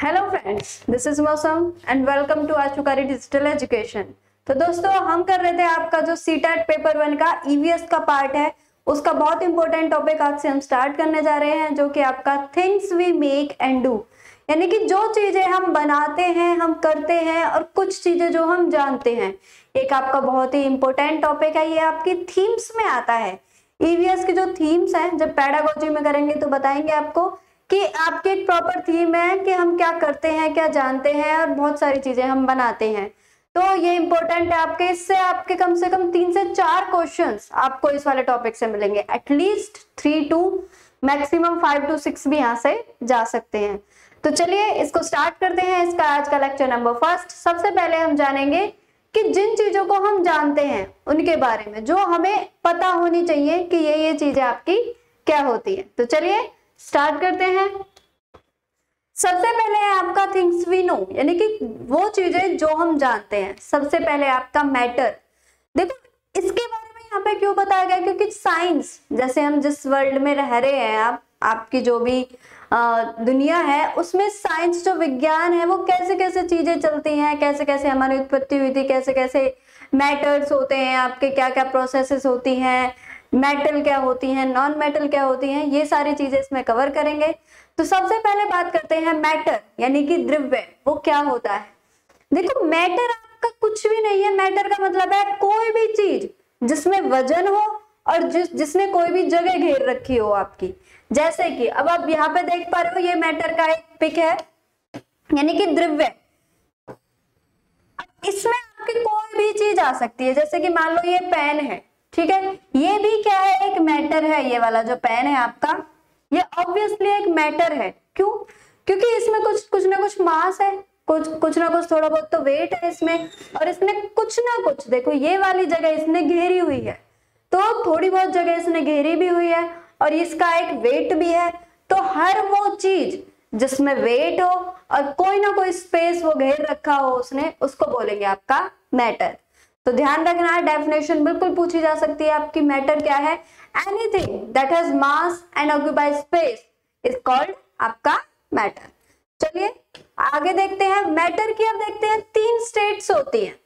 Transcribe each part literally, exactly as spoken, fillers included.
Hello friends, this is Mausam and welcome to Ashukari digital education. तो दोस्तों, हम कर रहे थे आपका जो सीटेट पेपर वन का ईवीएस का पार्ट है, उसका बहुत इंपॉर्टेंट टॉपिक आज से हम स्टार्ट करने जा रहे हैं, जो कि आपका things we make and do, यानी कि जो चीजें हम बनाते हैं, हम करते हैं, और कुछ चीजें जो हम जानते हैं। एक आपका बहुत ही इंपॉर्टेंट टॉपिक है, ये आपकी थीम्स में आता है। ईवीएस की जो थीम्स हैं, जब पेडागोजी में करेंगे तो बताएंगे आपको कि आपकी एक प्रॉपर थीम है कि हम क्या करते हैं, क्या जानते हैं, और बहुत सारी चीजें हम बनाते हैं। तो ये इंपॉर्टेंट है आपके, इससे आपके कम से कम तीन से चार क्वेश्चंस आपको इस वाले टॉपिक से मिलेंगे। At least three to maximum five to six भी यहाँ से जा सकते हैं। तो चलिए इसको स्टार्ट करते हैं। इसका आज का लेक्चर नंबर फर्स्ट। सबसे पहले हम जानेंगे कि जिन चीजों को हम जानते हैं उनके बारे में, जो हमें पता होनी चाहिए कि ये ये चीजें आपकी क्या होती है। तो चलिए स्टार्ट करते हैं। सबसे पहले है आपका थिंग्स वी नो, यानी कि वो चीजें जो हम जानते हैं। सबसे पहले आपका मैटर। देखो, इसके बारे में यहाँ पे क्यों बताया गया, क्योंकि साइंस, जैसे हम जिस वर्ल्ड में रह रहे हैं, आप आपकी जो भी आ, दुनिया है, उसमें साइंस जो विज्ञान है, वो कैसे कैसे चीजें चलती हैं, कैसे कैसे हमारी उत्पत्ति हुई थी, कैसे कैसे मैटर्स होते हैं, आपके क्या क्या प्रोसेसेस होती हैं, मेटल क्या होती हैं, नॉन मेटल क्या होती हैं, ये सारी चीजें इसमें कवर करेंगे। तो सबसे पहले बात करते हैं मैटर, यानी कि द्रव्य, वो क्या होता है। देखो, मैटर आपका कुछ भी नहीं है। मैटर का मतलब है कोई भी चीज जिसमें वजन हो और जिस जिसने कोई भी जगह घेर रखी हो आपकी। जैसे कि अब आप यहाँ पे देख पा रहे हो, ये मैटर का एक पिक है, यानी कि द्रव्य। इसमें आपकी कोई भी चीज आ सकती है, जैसे कि मान लो ये पेन है, ठीक है, ये भी क्या है, एक मैटर है। ये वाला जो पेन है आपका, ये ऑब्वियसली एक मैटर है। क्यों? क्योंकि इसमें कुछ कुछ ना कुछ मास है, कुछ कुछ ना कुछ थोड़ा बहुत तो वेट है इसमें, और इसने कुछ ना कुछ, देखो ये वाली जगह इसने घेरी हुई है, तो थोड़ी बहुत जगह इसने घेरी भी हुई है, और इसका एक वेट भी है। तो हर वो चीज जिसमें वेट हो और कोई ना कोई स्पेस वो घेर रखा हो उसने, उसको बोलेंगे आपका मैटर। तो ध्यान रखना है, डेफिनेशन बिल्कुल पूछी जा सकती है आपकी। मैटर क्या है? Anything that has mass and occupy space is called आपका मैटर। चलिए आगे देखते हैं। मैटर की अब देखते हैं तीन स्टेट्स होती हैं।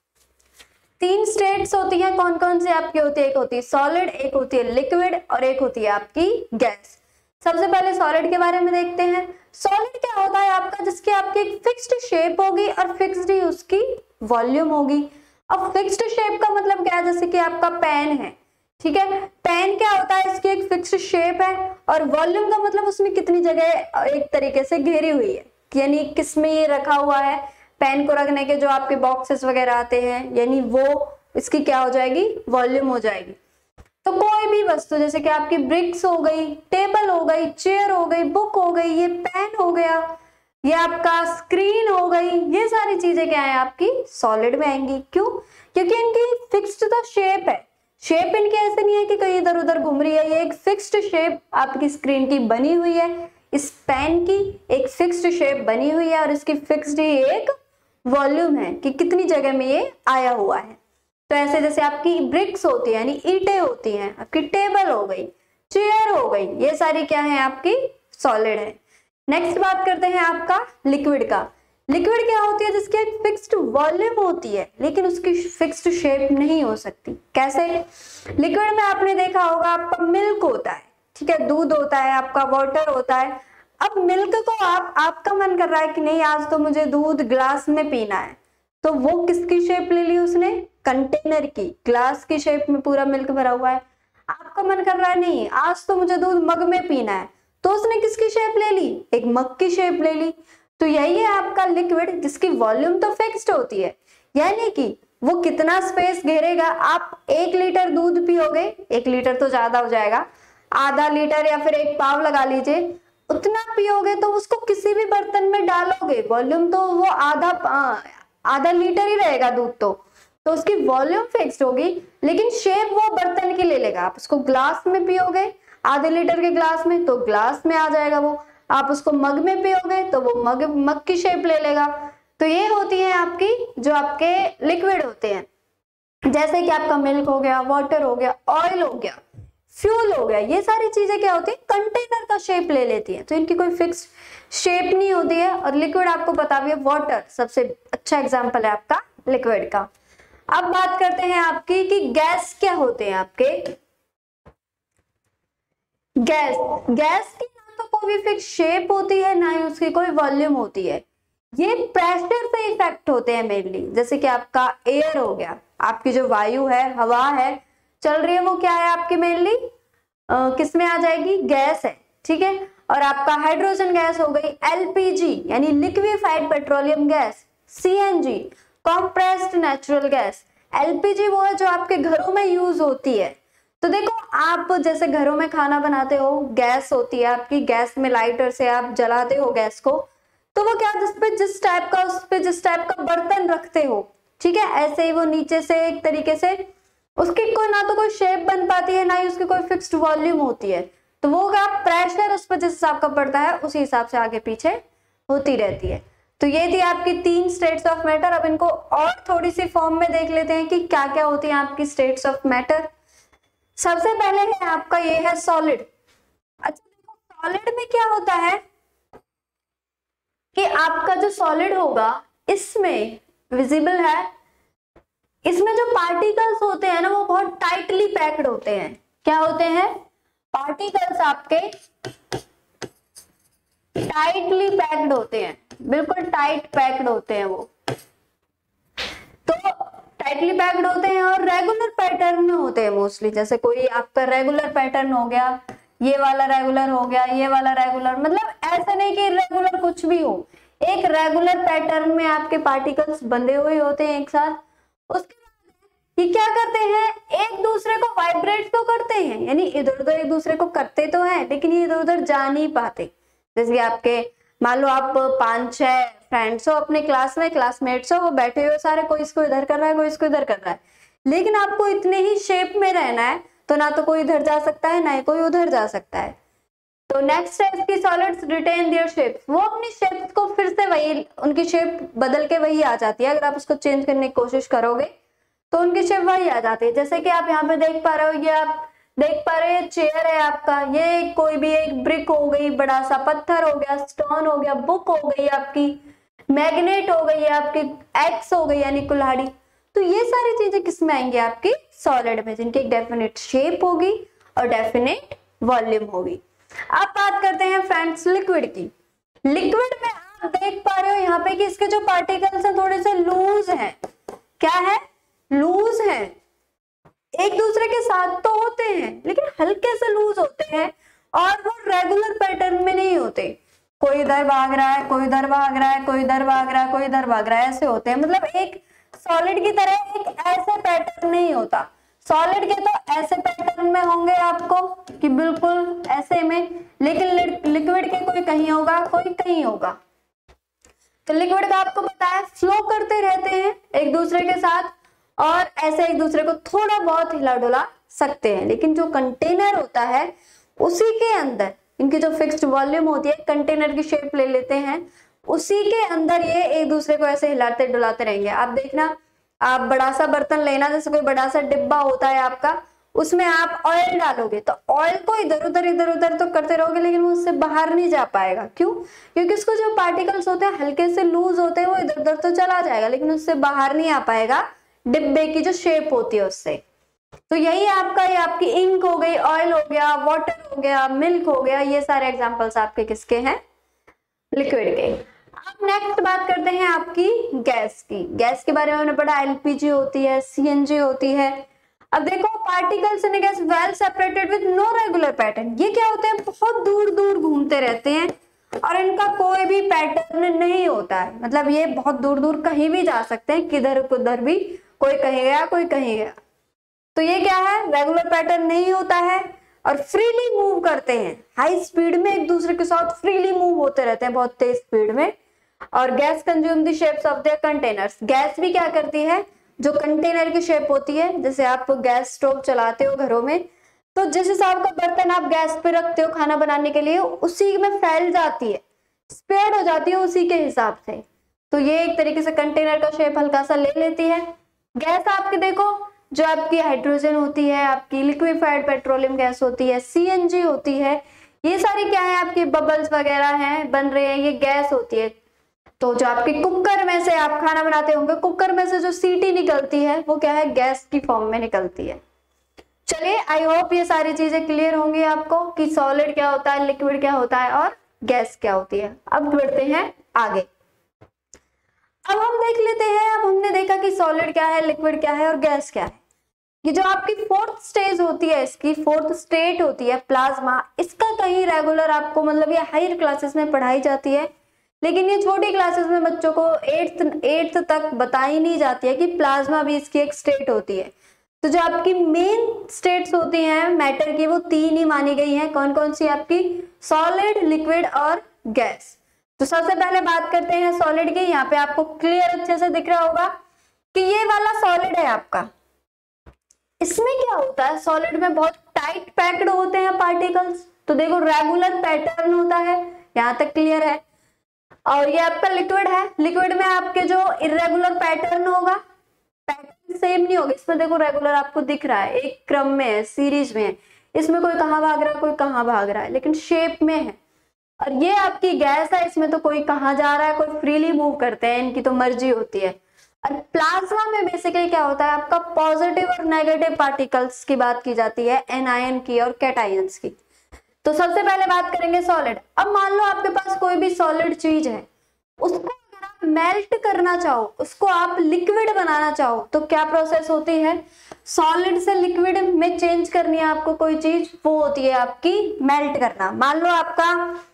तीन स्टेट्स होती हैं, कौन कौन सी आपकी होती है? एक होती है सॉलिड, एक होती है लिक्विड, और एक होती है आपकी गैस। सबसे पहले सॉलिड के बारे में देखते हैं। सॉलिड क्या होता है आपका? जिसकी आपकी एक फिक्स्ड शेप होगी और फिक्स्ड ही उसकी वॉल्यूम होगी। अब फिक्स्ड शेप का मतलब क्या है? जैसे कि आपका पेन है, ठीक है, पेन क्या होता है? इसकी एक फिक्स्ड शेप है, और वॉल्यूम का मतलब उसमें कितनी जगह एक तरीके से घेरी हुई है, यानी किसमें ये रखा हुआ है। पेन को रखने के जो आपके बॉक्सेस वगैरह आते हैं, यानी वो इसकी क्या हो जाएगी? वॉल्यूम हो जाएगी। तो कोई भी वस्तु, जैसे कि आपकी ब्रिक्स हो गई, टेबल हो गई, चेयर हो गई, बुक हो गई, ये पेन हो गया, ये आपका स्क्रीन हो गई, ये सारी चीजें क्या है आपकी? सॉलिड में आएंगी। क्यों? क्योंकि इनकी फिक्स्ड तो शेप है। शेप इनकी ऐसे नहीं है कि कहीं इधर उधर घूम रही है, ये एक फिक्स्ड शेप आपकी स्क्रीन की बनी हुई है, इस पेन की एक फिक्स्ड शेप बनी हुई है, और इसकी फिक्स्ड ही एक वॉल्यूम है कि कितनी जगह में ये आया हुआ है। तो ऐसे जैसे आपकी ब्रिक्स होती है, यानी ईंटें होती हैं, आपकी टेबल हो गई, चेयर हो गई, ये सारी क्या है? आपकी सॉलिड है। नेक्स्ट बात करते हैं आपका लिक्विड का। लिक्विड क्या होती है? जिसकी एक फिक्स्ड वॉल्यूम होती है, लेकिन उसकी फिक्स्ड शेप नहीं हो सकती। कैसे? लिक्विड में आपने देखा होगा, आपका मिल्क होता है, ठीक है, दूध होता है, आपका वाटर होता है। अब मिल्क को आप आपका मन कर रहा है कि नहीं, आज तो मुझे दूध ग्लास में पीना है, तो वो किसकी शेप ले ली उसने? कंटेनर की, ग्लास की शेप में पूरा मिल्क भरा हुआ है। आपका मन कर रहा है नहीं, आज तो मुझे दूध मग में पीना है, तो उसने किसकी शेप ले ली? एक मग की शेप ले ली। तो यही है आपका लिक्विड, जिसकी वॉल्यूम तो फिक्स्ड होती है, यानी कि वो कितना स्पेस घेरेगा। आप एक लीटर दूध पियोगे, एक लीटर तो ज्यादा हो जाएगा, आधा लीटर या फिर एक पाव लगा लीजिए, उतना पियोगे तो उसको किसी भी बर्तन में डालोगे, वॉल्यूम तो वो आधा आधा लीटर ही रहेगा दूध, तो तो उसकी वॉल्यूम फिक्स्ड होगी, लेकिन शेप वो बर्तन की ले लेगा। आप उसको ग्लास में पियोगे, आधे लीटर के ग्लास में, तो ग्लास में आ जाएगा वो। आप उसको मग में पियोगे तो वो मग मग की शेप ले लेगा। तो ये होती है आपकी जो आपके लिक्विड होते हैं, जैसे कि आपका मिल्क हो गया, वाटर हो गया, ऑयल हो गया। फ्यूल हो गया, ये सारी चीजें क्या होती है, कंटेनर का शेप ले लेती है, तो इनकी कोई फिक्स शेप नहीं होती है। और लिक्विड आपको पता भी है, वाटर सबसे अच्छा एग्जांपल है आपका लिक्विड का। अब बात करते हैं आपकी कि गैस क्या होते हैं आपके। गैस गैस की ना तो कोई फिक्स शेप होती है, ना ही उसकी कोई वॉल्यूम होती है, ये प्रेशर से इफेक्ट होते हैं मेनली। जैसे कि आपका एयर हो गया, आपकी जो वायु है, हवा है चल रही है, वो क्या है आपकी मेनली किस में आ जाएगी, गैस है, ठीक है। और आपका हाइड्रोजन गैस हो गई, एलपीजी यानी liquefied petroleum gas, CNG compressed natural gas, LPG वो है जो आपके घरों में यूज होती है। तो देखो आप जैसे घरों में खाना बनाते हो, गैस होती है आपकी, गैस में लाइटर से आप जलाते हो गैस को, तो वो क्या जिस पे जिस टाइप का उस पे जिस टाइप का बर्तन रखते हो, ठीक है, ऐसे ही वो नीचे से एक तरीके से उसकी कोई ना तो कोई शेप बन पाती है, ना ही उसकी कोई फिक्स्ड वॉल्यूम होती है, तो वो क्या प्रेशर उस पर जिस हिसाब का पड़ता है उसी हिसाब से आगे पीछे होती रहती है। तो ये थी आपकी तीन स्टेट्स ऑफ मैटर। अब इनको और थोड़ी सी फॉर्म में देख लेते हैं कि क्या क्या होती है आपकी स्टेट्स ऑफ मैटर। सबसे पहले है आपका ये है सॉलिड। अच्छा देखो सॉलिड में क्या होता है कि आपका जो सॉलिड होगा इसमें विजिबल है, इसमें जो पार्टिकल्स होते हैं ना वो बहुत टाइटली पैक्ड होते हैं। क्या होते हैं, पार्टिकल्स आपके टाइटली पैक्ड होते हैं, बिल्कुल टाइट पैक्ड होते हैं वो, तो टाइटली पैक्ड होते हैं और रेगुलर पैटर्न में होते हैं मोस्टली। जैसे कोई आपका रेगुलर पैटर्न हो गया, ये वाला रेगुलर हो गया, ये वाला रेगुलर, मतलब ऐसा नहीं कि इरेगुलर कुछ भी हो, एक रेगुलर पैटर्न में आपके पार्टिकल्स बंधे हुए होते हैं एक साथ। उसके बाद ये क्या करते हैं, एक दूसरे को वाइब्रेट तो करते हैं, यानी इधर उधर एक दूसरे को करते तो हैं, लेकिन ये इधर उधर जा नहीं पाते। जैसे आपके मान लो आप पांच छह फ्रेंड्स हो अपने क्लास में, क्लासमेट्स हो, वो बैठे हुए सारे, कोई इसको इधर कर रहा है, कोई इसको इधर कर रहा है, लेकिन आपको इतने ही शेप में रहना है, तो ना तो कोई इधर जा सकता है, ना ही कोई उधर जा सकता है। तो नेक्स्ट है इसकी सॉलिड्स रिटेन देयर शेप्स, वो अपनी शेप्स को फिर से वही, उनकी शेप बदल के वही आ जाती है। अगर आप उसको चेंज करने की कोशिश करोगे तो उनकी शेप वही आ जाती है। जैसे कि आप यहाँ पे देख पा रहे हो, ये आप देख पा रहे हैं चेयर है आपका, ये कोई भी एक ब्रिक हो गई, बड़ा सा पत्थर हो गया, स्टोन हो गया, बुक हो गई आपकी, मैग्नेट हो गई आपकी, एक्स हो गई यानी कुल्हाड़ी। तो ये सारी चीजें किस में आएंगी, आपकी सॉलिड में, जिनकी एक डेफिनेट शेप होगी और डेफिनेट वॉल्यूम होगी। अब बात करते हैं फ्रेंड्स लिक्विड की। लिक्विड में आप देख पा रहे हो यहाँ पे कि इसके जो पार्टिकल्स हैं थोड़े से लूज हैं। क्या है, लूज है, एक दूसरे के साथ तो होते हैं लेकिन हल्के से लूज होते हैं, और वो रेगुलर पैटर्न में नहीं होते। कोई इधर भाग रहा है, कोई इधर भाग रहा है, कोई इधर भाग रहा है, कोई इधर भाग रहा है, ऐसे होते हैं। मतलब एक सॉलिड की तरह एक ऐसे पैटर्न नहीं होता। सॉलिड के तो ऐसे पैटर्न में होंगे आपको कि बिल्कुल ऐसे में, लेकिन लिक्विड के कोई कहीं होगा, कोई कहीं होगा। तो लिक्विड का आपको पता है फ्लो करते रहते हैं एक दूसरे के साथ, और ऐसे एक दूसरे को थोड़ा बहुत हिला डुला सकते हैं। लेकिन जो कंटेनर होता है उसी के अंदर इनकी जो फिक्स्ड वॉल्यूम होती है, कंटेनर की शेप ले लेते हैं, उसी के अंदर ये एक दूसरे को ऐसे हिलाते डुलाते रहेंगे। आप देखना, आप बड़ा सा बर्तन लेना, जैसे कोई बड़ा सा डिब्बा होता है आपका, उसमें आप ऑयल डालोगे तो ऑयल को इधर उधर इधर उधर तो करते रहोगे, लेकिन वो उससे बाहर नहीं जा पाएगा। क्यों? क्योंकि उसको जो पार्टिकल्स होते हैं हल्के से लूज होते हैं, वो इधर उधर तो चला जाएगा लेकिन उससे बाहर नहीं आ पाएगा, डिब्बे की जो शेप होती है उससे। तो यही आपका, ये आपकी इंक हो गई, ऑयल हो गया, वाटर हो गया, मिल्क हो गया, ये सारे एग्जांपल्स आपके किसके हैं, लिक्विड के। अब नेक्स्ट बात करते हैं आपकी गैस की। गैस के बारे में हमने पढ़ा, एलपीजी होती है, सीएनजी होती है। अब देखो particles in gas well separated with no regular pattern, ये क्या होते हैं, बहुत दूर दूर घूमते रहते हैं और इनका कोई भी पैटर्न नहीं होता है। मतलब ये बहुत दूर दूर कहीं भी जा सकते हैं, किधर उधर भी, कोई कहीं गया कोई कहीं गया। तो ये क्या है, रेगुलर पैटर्न नहीं होता है और फ्रीली मूव करते हैं, हाई स्पीड में एक दूसरे के साथ फ्रीली मूव होते रहते हैं, बहुत तेज स्पीड में। और gas consume the shapes of their containers, gas भी क्या करती है, जो कंटेनर की शेप होती है, जैसे आप गैस स्टोव चलाते हो घरों में, तो जिस हिसाब का बर्तन आप गैस पे रखते हो खाना बनाने के लिए, उसी में फैल जाती है, स्प्रेड हो जाती है उसी के हिसाब से। तो ये एक तरीके से कंटेनर का शेप हल्का सा ले लेती है। गैस आपके देखो जो आपकी हाइड्रोजन होती है, आपकी लिक्विफाइड पेट्रोलियम गैस होती है, सीएनजी होती है, ये सारी क्या है आपकी बबल्स वगैरह हैं बन रहे हैं, ये गैस होती है। तो जो आपके कुकर में से आप खाना बनाते होंगे, कुकर में से जो सीटी निकलती है वो क्या है, गैस की फॉर्म में निकलती है। चलिए, आई होप ये सारी चीजें क्लियर होंगी आपको कि सॉलिड क्या होता है, लिक्विड क्या होता है और गैस क्या होती है। अब बढ़ते हैं आगे। अब हम देख लेते हैं, अब हमने देखा कि सॉलिड क्या है, लिक्विड क्या है और गैस क्या है। ये जो आपकी फोर्थ स्टेज होती है, इसकी फोर्थ स्टेट होती है प्लाज्मा, इसका कहीं रेगुलर आपको मतलब ये हायर क्लासेस में पढ़ाई जाती है, लेकिन ये छोटी क्लासेस में बच्चों को एट्थ एट्थ तक बताई नहीं जाती है कि प्लाज्मा भी इसकी एक स्टेट होती है। तो जो आपकी मेन स्टेट्स होती हैं मैटर की, वो तीन ही मानी गई हैं। कौन कौन सी आपकी, सॉलिड, लिक्विड और गैस। तो सबसे पहले बात करते हैं सॉलिड की। यहाँ पे आपको क्लियर अच्छे से दिख रहा होगा कि ये वाला सॉलिड है आपका। इसमें क्या होता है, सॉलिड में बहुत टाइट पैक्ड होते हैं पार्टिकल्स। तो देखो रेगुलर पैटर्न होता है, यहाँ तक क्लियर है। और ये आपका लिक्विड है, लिक्विड में आपके जो इरेगुलर पैटर्न होगा, पैटर्न सेम नहीं होगा। इसमें देखो रेगुलर आपको दिख रहा है, एक क्रम में है, सीरीज में है। इसमें कोई कहाँ भाग रहा है, कोई कहाँ भाग रहा है, लेकिन शेप में है। और ये आपकी गैस है, इसमें तो कोई कहाँ जा रहा है, कोई फ्रीली मूव करते हैं, इनकी तो मर्जी होती है। और प्लाज्मा में बेसिकली क्या होता है आपका, पॉजिटिव और नेगेटिव पार्टिकल्स की बात की जाती है, एनायन की और कैटायंस की। तो सबसे पहले बात करेंगे सॉलिड। अब मान लो आपके पास कोई भी सॉलिड चीज है, उसको अगर आप मेल्ट करना चाहो, उसको आप लिक्विड बनाना चाहो, तो क्या प्रोसेस होती है, सॉलिड से लिक्विड में चेंज करनी है आपको कोई चीज, वो होती है आपकी मेल्ट करना। मान लो आपका,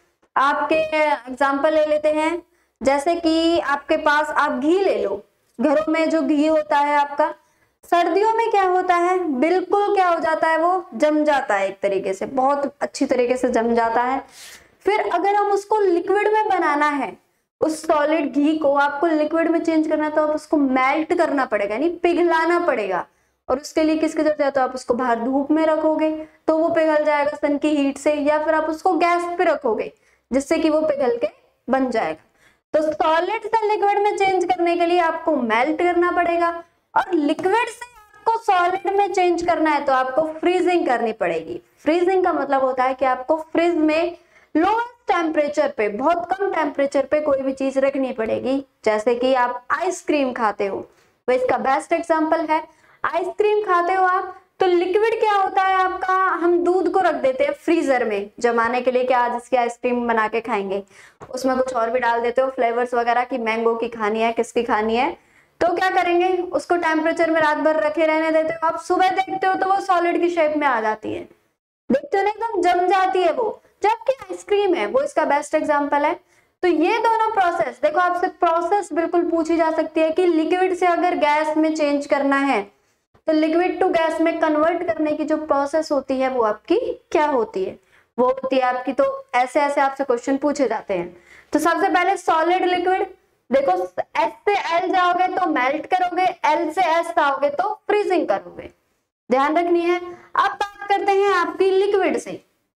आपके एग्जांपल ले लेते हैं, जैसे कि आपके पास आप घी ले लो, घरों में जो घी होता है आपका, सर्दियों में क्या होता है, बिल्कुल क्या हो जाता है, वो जम जाता है, एक तरीके से बहुत अच्छी तरीके से जम जाता है। फिर अगर हम उसको लिक्विड में बनाना है, उस सॉलिड घी को आपको लिक्विड में चेंज करना है, तो आप उसको मेल्ट करना पड़ेगा, यानी पिघलाना पड़ेगा। और उसके लिए किसकी जरूरत है, तो आप उसको बाहर धूप में रखोगे तो वो पिघल जाएगा सन की हीट से, या फिर आप उसको गैस पे रखोगे जिससे कि वो पिघल के बन जाएगा। तो सॉलिड से लिक्विड में चेंज करने के लिए आपको मेल्ट करना पड़ेगा, और लिक्विड से आपको सॉलिड में चेंज करना है तो आपको फ्रीजिंग करनी पड़ेगी। फ्रीजिंग का मतलब होता है कि आपको फ्रिज में लोएस्ट टेम्परेचर पे, बहुत कम टेम्परेचर पे कोई भी चीज रखनी पड़ेगी। जैसे कि आप आइसक्रीम खाते हो, वो इसका बेस्ट एग्जांपल है। आइसक्रीम खाते हो आप, तो लिक्विड क्या होता है आपका, हम दूध को रख देते हैं फ्रीजर में जमाने के लिए कि आज इसकी आइसक्रीम बना के खाएंगे। उसमें कुछ और भी डाल देते हो फ्लेवर्स वगैरह की, मैंगो की खानी है, किसकी खानी है, तो क्या करेंगे, उसको टेम्परेचर में रात भर रखे रहने देते हो। आप सुबह देखते हो तो वो सॉलिड की शेप में आ जाती है, देखते हो ना, एकदम जम जाती है वो, जबकि आइसक्रीम है, वो इसका बेस्ट एग्जांपल है। तो ये दोनों प्रोसेस, देखो आपसे प्रोसेस बिल्कुल पूछी जा सकती है कि लिक्विड से अगर गैस में चेंज करना है, तो लिक्विड टू गैस में कन्वर्ट करने की जो प्रोसेस होती है वो आपकी क्या होती है, वो होती है आपकी, तो ऐसे ऐसे आपसे क्वेश्चन पूछे जाते हैं। तो सबसे पहले सॉलिड लिक्विड, देखो एस से एल जाओगे तो मेल्ट करोगे, एल से एस आओगे तो फ्रीजिंग करोगे, ध्यान रखनी है। अब बात करते हैं आपकी लिक्विड से,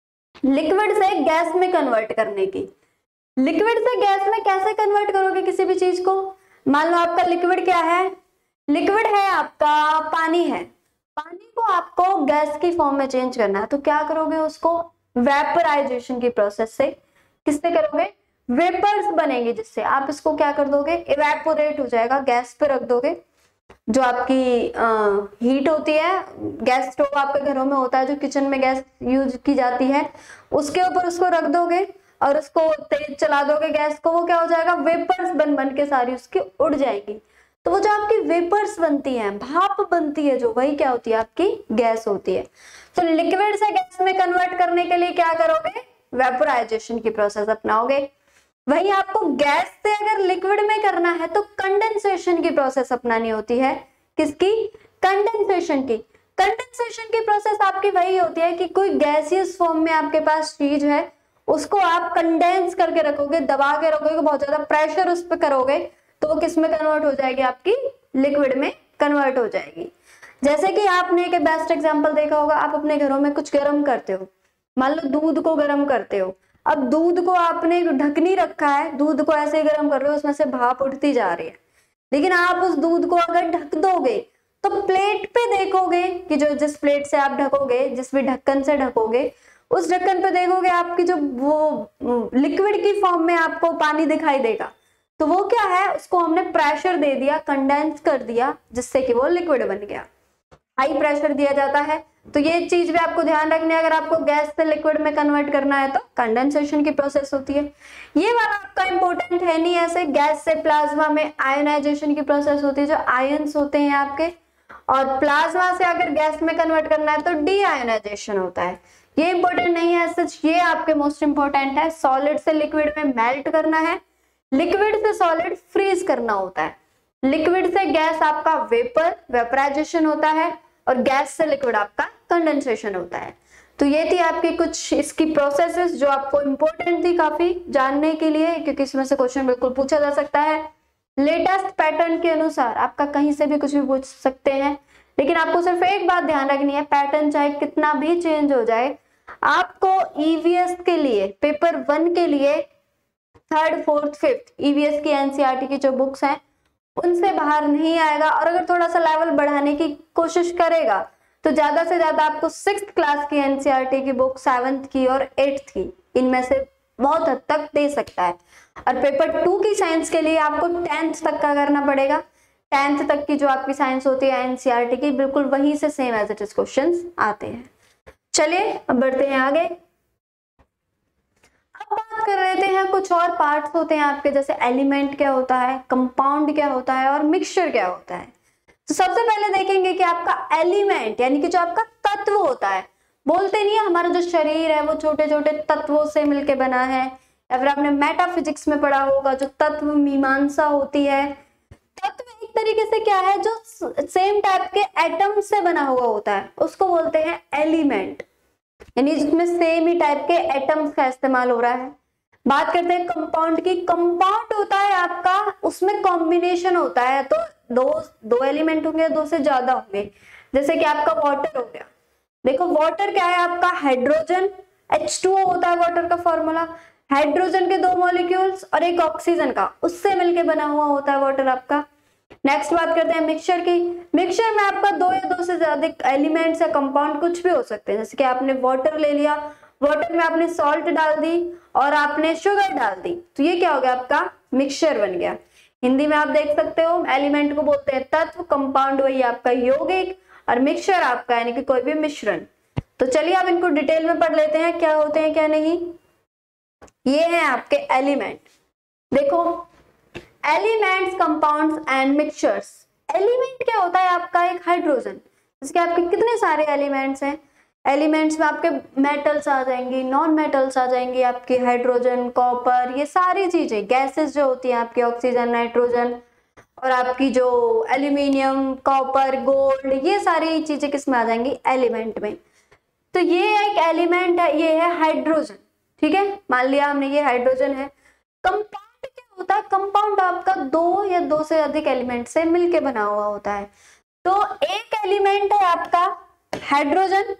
लिक्विड से गैस में कन्वर्ट करने की। लिक्विड से गैस में कैसे कन्वर्ट करोगे किसी भी चीज को, मान लो आपका लिक्विड क्या है, लिक्विड है आपका पानी है, पानी को आपको गैस की फॉर्म में चेंज करना है, तो क्या करोगे, उसको वेपराइजेशन की प्रोसेस से, किससे करोगे, वेपर्स बनेंगे, जिससे आप इसको क्या कर दोगे, इवेपोरेट हो जाएगा, गैस पे रख दोगे। जो आपकी आ, हीट होती है, गैस स्टोव आपके घरों में होता है, जो किचन में गैस यूज की जाती है, उसके ऊपर उसको रख दोगे और उसको तेज चला दोगे गैस को, वो क्या हो जाएगा, वेपर्स बन बन के सारी उसकी उड़ जाएगी। तो वो जो आपकी वेपर्स बनती हैं, भाप बनती है जो, वही क्या होती है, आपकी गैस होती है। तो लिक्विड से गैस में कन्वर्ट करने के लिए क्या करोगे, वेपोराइजेशन की प्रोसेस अपनाओगे। वही आपको गैस से अगर लिक्विड में करना है तो कंडेंसेशन की प्रोसेस अपनानी होती है, किसकी, कंडेंसेशन की। कंडेंसेशन की प्रोसेस आपकी वही होती है कि कोई गैसियस फॉर्म में आपके पास चीज है, उसको आप कंडेंस करके रखोगे, दबा के रखोगे, बहुत ज्यादा प्रेशर उस पर करोगे, तो वो किस में कन्वर्ट हो जाएगी, आपकी लिक्विड में कन्वर्ट हो जाएगी। जैसे कि आपने एक बेस्ट एग्जांपल देखा होगा, आप अपने घरों में कुछ गर्म करते हो, मान लो दूध को गर्म करते हो, अब दूध को आपने ढकनी रखा है, दूध को ऐसे ही गर्म कर रहे हो, उसमें से भाप उठती जा रही है, लेकिन आप उस दूध को अगर ढक दोगे तो प्लेट पे देखोगे कि जो जिस प्लेट से आप ढकोगे, जिस भी ढक्कन से ढकोगे, उस ढक्कन पे देखोगे आपकी जो वो लिक्विड की फॉर्म में आपको पानी दिखाई देगा। तो वो क्या है, उसको हमने प्रेशर दे दिया, कंडेंस कर दिया, जिससे कि वो लिक्विड बन गया। हाई प्रेशर दिया जाता है। तो ये चीज भी आपको ध्यान रखनी है, अगर आपको गैस से लिक्विड में कन्वर्ट करना है तो कंडेंसेशन की प्रोसेस होती है। ये वाला आपका इंपॉर्टेंट है नहीं, ऐसे गैस से प्लाज्मा में आयोनाइजेशन की प्रोसेस होती है, जो आयंस होते हैं आपके, और प्लाज्मा से अगर गैस में कन्वर्ट करना है तो डी आयोनाइजेशन होता है। ये इंपॉर्टेंट नहीं है सच, ये आपके मोस्ट इंपॉर्टेंट है। सॉलिड से लिक्विड में मेल्ट करना है, लिक्विड से सॉलिड फ्रीज करना होता है, लिक्विड से गैस आपका वेपर वेपराइजेशन होता है, और गैस से लिक्विड आपका कंडेंसेशन होता है। तो ये थी आपकी कुछ इसकी प्रोसेसेस जो आपको इंपॉर्टेंट थी काफी जानने के लिए, क्योंकि इसमें से क्वेश्चन बिल्कुल पूछा जा सकता है। लेटेस्ट पैटर्न के अनुसार आपका कहीं से भी कुछ भी पूछ सकते हैं, लेकिन आपको सिर्फ एक बात ध्यान रखनी है, पैटर्न चाहे कितना भी चेंज हो जाए, आपको ईवीएस के लिए, पेपर वन के लिए थर्ड फोर्थ फिफ्थ ईवीएस की एनसीईआरटी की जो बुक्स हैं उनसे बाहर नहीं आएगा। और अगर थोड़ा सा लेवल बढ़ाने की कोशिश करेगा तो ज्यादा से ज्यादा आपको सिक्स क्लास की एनसीईआरटी की बुक, सेवंथ की और एट्थ की, इनमें से बहुत हद तक दे सकता है। और पेपर टू की साइंस के लिए आपको टेंथ तक का करना पड़ेगा। टेंथ तक की जो आपकी साइंस होती है एनसीईआरटी की, बिल्कुल वहीं से same as it is questions आते हैं। चलिए अब बढ़ते हैं आगे। अब बात कर लेते हैं कुछ और पार्ट्स होते हैं आपके, जैसे एलिमेंट क्या होता है, कंपाउंड क्या होता है, और मिक्सचर क्या होता है। तो सबसे पहले देखेंगे कि आपका एलिमेंट यानी कि जो आपका तत्व होता है, बोलते नहीं है हमारा जो शरीर है वो छोटे छोटे तत्वों से मिलके बना है, या फिर आपने मेटाफिजिक्स में पढ़ा होगा जो तत्व मीमांसा होती है। तत्व एक तरीके से क्या है, जो सेम टाइप के एटम से बना हुआ होता है, उसको बोलते हैं एलिमेंट, यानी जिसमें सेम ही टाइप के एटम्स का इस्तेमाल हो रहा है। बात करते हैं कंपाउंड की। कंपाउंड होता है आपका, उसमें कॉम्बिनेशन होता है, तो दो दो एलिमेंट होंगे, दो से ज्यादा होंगे। जैसे कि आपका वाटर हो गया, देखो वाटर क्या है आपका, हाइड्रोजन, एच टू ओ होता है वाटर का फॉर्मूला, हाइड्रोजन के दो मॉलिक्यूल्स और एक ऑक्सीजन का, उससे मिलके बना हुआ होता है वाटर आपका। नेक्स्ट बात करते हैं मिक्सचर की। मिक्सचर में आपका दो या दो से ज्यादा एलिमेंट्स या कंपाउंड कुछ भी हो सकते हैं, जैसे कि आपने वाटर ले लिया, वाटर में आपने सॉल्ट डाल दी और आपने शुगर डाल दी, तो ये क्या हो गया आपका मिक्सचर बन गया। हिंदी में आप देख सकते हो एलिमेंट को बोलते हैं तत्व, कंपाउंड वही आपका यौगिक, और मिक्सचर आपका यानी कि कोई भी मिश्रण। तो चलिए अब इनको डिटेल में पढ़ लेते हैं क्या होते हैं क्या नहीं। ये है आपके एलिमेंट। देखो elements, compounds and mixtures. Element क्या होता है आपका, एक हाइड्रोजन, इसके आपके कितने सारे एलिमेंट्स हैं। एलिमेंट्स में आपके मेटल्स आ जाएंगी, नॉन मेटल्स आ जाएंगे, आपके हाइड्रोजन, कॉपर, ये सारी चीजें, गैसेस जो होती हैं आपकी ऑक्सीजन, नाइट्रोजन, और आपकी जो एल्यूमिनियम, कॉपर, गोल्ड, ये सारी चीजें किस में आ जाएंगी, एलिमेंट में। तो ये एक एलिमेंट है, ये है हाइड्रोजन, ठीक है, मान लिया हमने ये हाइड्रोजन है। कंपाउंड क्या होता है, कंपाउंड आपका दो या दो से अधिक एलिमेंट से मिलके बना हुआ होता है। तो एक एलिमेंट है आपका हाइड्रोजन,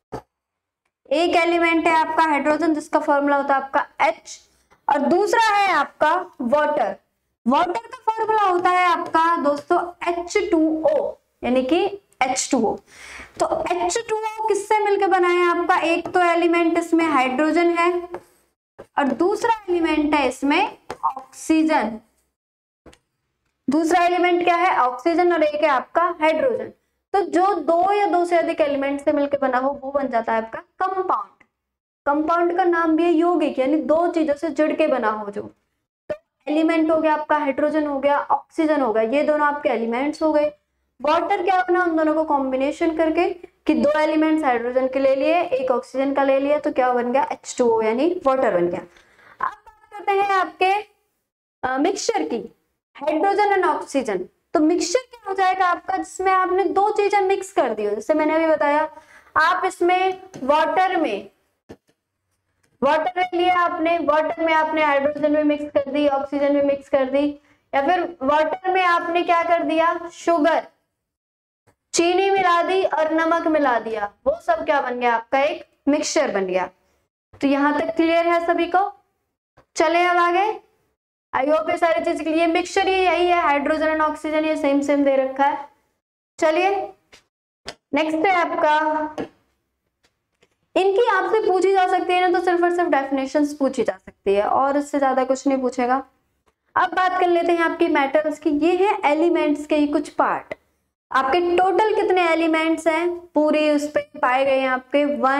एक एलिमेंट है आपका हाइड्रोजन जिसका फॉर्मूला होता है आपका H, और दूसरा है आपका वाटर। वाटर का फॉर्मूला होता है आपका दोस्तों एच टू ओ, यानी कि एच टू ओ। तो एच टू ओ किससे मिलकर बना है आपका, एक तो एलिमेंट इसमें हाइड्रोजन है और दूसरा एलिमेंट है इसमें ऑक्सीजन। दूसरा एलिमेंट क्या है, ऑक्सीजन, और एक है आपका हाइड्रोजन। तो जो दो या दो से अधिक एलिमेंट से मिलकर बना हो वो बन जाता है आपका कंपाउंड। कंपाउंड का नाम भी है यौगिक, यानी दो चीजों से जुड़ के बना हो जो। तो एलिमेंट हो गया आपका हाइड्रोजन हो गया, ऑक्सीजन हो गया, ये दोनों आपके एलिमेंट्स हो गए। वाटर क्या बना, उन दोनों को कॉम्बिनेशन करके कि दो एलिमेंट्स हाइड्रोजन के ले लिए, एक ऑक्सीजन का ले लिया, तो क्या बन गया एच टू ओ, यानी वाटर बन गया। अब बात करते हैं आपके मिक्सचर की, हाइड्रोजन एंड ऑक्सीजन। तो मिक्सचर क्या हो जाएगा आपका, जिसमें आपने दो चीजें मिक्स कर दी हो, जैसे मैंने अभी बताया, आप इसमें वाटर में वाटर ले लिया आपने, वाटर में आपने हाइड्रोजन में मिक्स कर दी, ऑक्सीजन में मिक्स कर दी, या फिर वाटर में आपने क्या कर दिया, शुगर, चीनी मिला दी और नमक मिला दिया, वो सब क्या बन गया आपका एक मिक्सचर बन गया। तो यहां तक क्लियर है सभी को। चले अब आगे, आई होप ये सारी चीज के लिए। मिक्सचर ये यही है, हाइड्रोजन एंड ऑक्सीजन, ये सेम सेम दे रखा है। चलिए नेक्स्ट है आपका, इनकी आपसे पूछी जा सकती है ना तो सिर्फ और सिर्फ डेफिनेशंस पूछी जा सकती है और इससे ज्यादा कुछ नहीं पूछेगा। अब बात कर लेते हैं आपकी मेटल्स की। ये है एलिमेंट्स के कुछ पार्ट। आपके टोटल कितने एलिमेंट्स हैं पूरे उस पे पाए गए हैं आपके एक सौ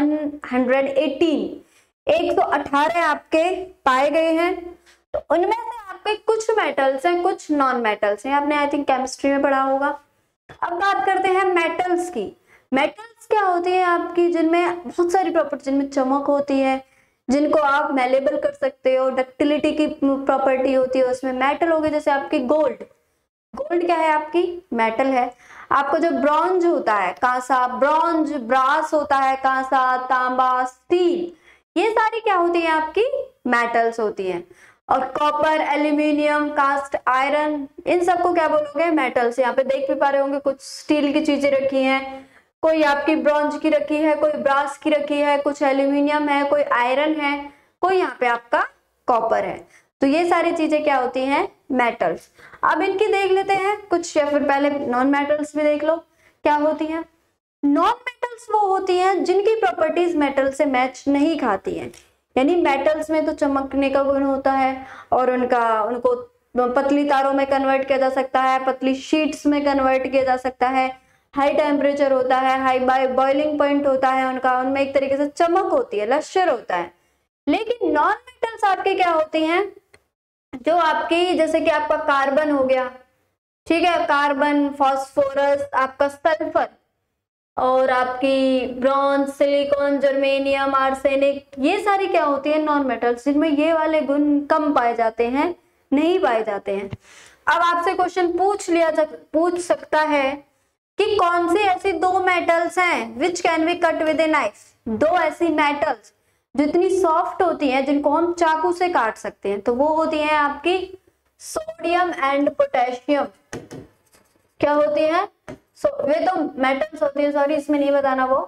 अठारह एक सौ अठारह आपके पाए गए हैं। तो उनमें से आपके कुछ मेटल्स हैं कुछ नॉन मेटल्स हैं, आपने आई थिंक केमिस्ट्री में पढ़ा होगा। अब बात करते हैं मेटल्स की। मेटल्स क्या होती है आपकी, जिनमें बहुत सारी प्रॉपर्टी, जिनमें चमक होती है, जिनको आप मेलेबल कर सकते हो, डक्टिलिटी की प्रॉपर्टी होती है, उसमें मेटल हो गए। जैसे आपकी गोल्ड, गोल्ड क्या है आपकी मेटल है। आपको जो ब्रॉन्ज होता है, कांसा, ब्रॉन्ज, ब्रास होता है, कांसा, तांबा, स्टील, ये सारी क्या होती है आपकी मेटल्स होती हैं। और कॉपर, एल्यूमिनियम, कास्ट आयरन, इन सबको क्या बोलोगे मेटल्स। यहाँ पे देख भी पा रहे होंगे कुछ स्टील की चीजें रखी हैं, कोई आपकी ब्रॉन्ज की रखी है, कोई ब्रास की रखी है, कुछ एल्यूमिनियम है, कोई आयरन है, कोई यहाँ पे आपका कॉपर है। तो ये सारी चीजें क्या होती हैं मेटल्स। अब इनकी देख लेते हैं कुछ, या फिर पहले नॉन मेटल्स भी देख लो क्या होती हैं। नॉन मेटल्स वो होती हैं जिनकी प्रॉपर्टीज मेटल से मैच नहीं खाती हैं। यानी मेटल्स में तो चमकने का गुण होता है और उनका उनको पतली तारों में कन्वर्ट किया जा सकता है, पतली शीट्स में कन्वर्ट किया जा सकता है, हाई टेम्परेचर होता है, हाई बॉइलिंग पॉइंट होता है उनका, उनमें एक तरीके से चमक होती है, लश्यर होता है। लेकिन नॉन मेटल्स आपके क्या होती हैं, जो आपकी जैसे कि आपका कार्बन हो गया, ठीक है, कार्बन, फास्फोरस, आपका सल्फर, और आपकी ब्रॉन्ज, सिलिकॉन, जर्मेनियम, आर्सेनिक, ये सारी क्या होती है नॉन मेटल्स, जिनमें ये वाले गुण कम पाए जाते हैं, नहीं पाए जाते हैं। अब आपसे क्वेश्चन पूछ लिया जा, पूछ सकता है कि कौन सी ऐसी दो मेटल्स हैं which can be cut with a knife. दो ऐसी मेटल्स जो इतनी सॉफ्ट होती हैं जिनको हम चाकू से काट सकते हैं, तो वो होती हैं आपकी सोडियम एंड पोटेशियम। क्या होती है, सो so, वे तो मेटल्स होती है, सॉरी इसमें नहीं बताना, वो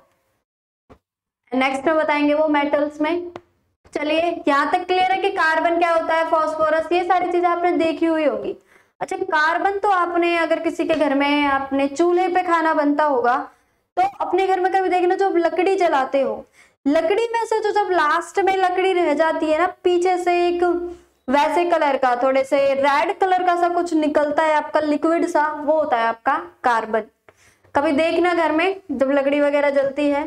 नेक्स्ट में बताएंगे वो मेटल्स में। चलिए यहाँ तक क्लियर है कि कार्बन क्या होता है, फास्फोरस, ये सारी चीजें आपने देखी हुई होगी। अच्छा, कार्बन तो आपने अगर किसी के घर में आपने चूल्हे पे खाना बनता होगा तो अपने घर में कभी देखना, जो लकड़ी जलाते हो, लकड़ी में से जो जब लास्ट में लकड़ी रह जाती है ना, पीछे से एक वैसे कलर का, थोड़े से रेड कलर का सा कुछ निकलता है आपका लिक्विड सा, वो होता है आपका कार्बन। कभी देखना घर में जब लकड़ी वगैरह जलती है।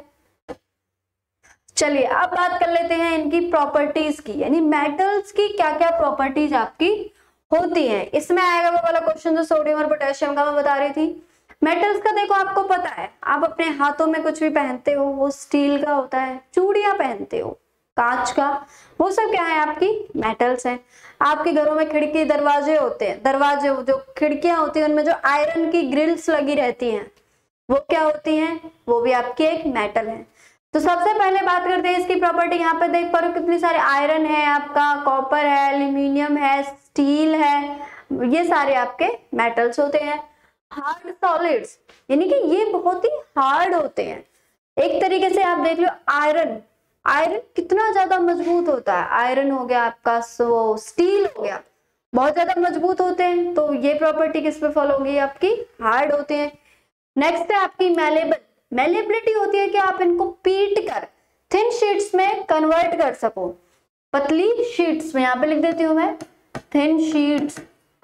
चलिए अब बात कर लेते हैं इनकी प्रॉपर्टीज की, यानी मेटल्स की क्या क्या प्रॉपर्टीज आपकी होती हैं। इसमें आएगा वो वाला क्वेश्चन जो सोडियम और पोटेशियम का मैं बता रही थी। मेटल्स का देखो आपको पता है, आप अपने हाथों में कुछ भी पहनते हो वो स्टील का होता है, चूड़ियां पहनते हो कांच का, वो सब क्या है आपकी मेटल्स हैं। आपके घरों में खिड़की दरवाजे होते हैं, दरवाजे जो खिड़कियां होती हैं उनमें जो आयरन की ग्रिल्स लगी रहती हैं वो क्या होती हैं, वो भी आपकी एक मेटल है। तो सबसे पहले बात करते हैं इसकी प्रॉपर्टी। यहाँ पे देख पा रहे हो कितनी सारे आयरन है, आपका कॉपर है, एल्यूमिनियम है, स्टील है, ये सारे आपके मेटल्स होते हैं। हार्ड सॉलिड्स, यानी कि ये बहुत ही हार्ड होते हैं। एक तरीके से आप देख लो आयरन, आयरन कितना ज्यादा मजबूत होता है, आयरन हो गया आपका, सो स्टील हो गया, बहुत ज्यादा मजबूत होते हैं। तो ये प्रॉपर्टी किस पे फॉलो होगी आपकी, हार्ड होते हैं। नेक्स्ट है आपकी मेलेबल, मेलेबिलिटी होती है कि आप इनको पीट कर थिन शीट्स में कन्वर्ट कर सको, पतली शीट्स में, यहाँ पे लिख देती हूँ मैं थिन शीट्स,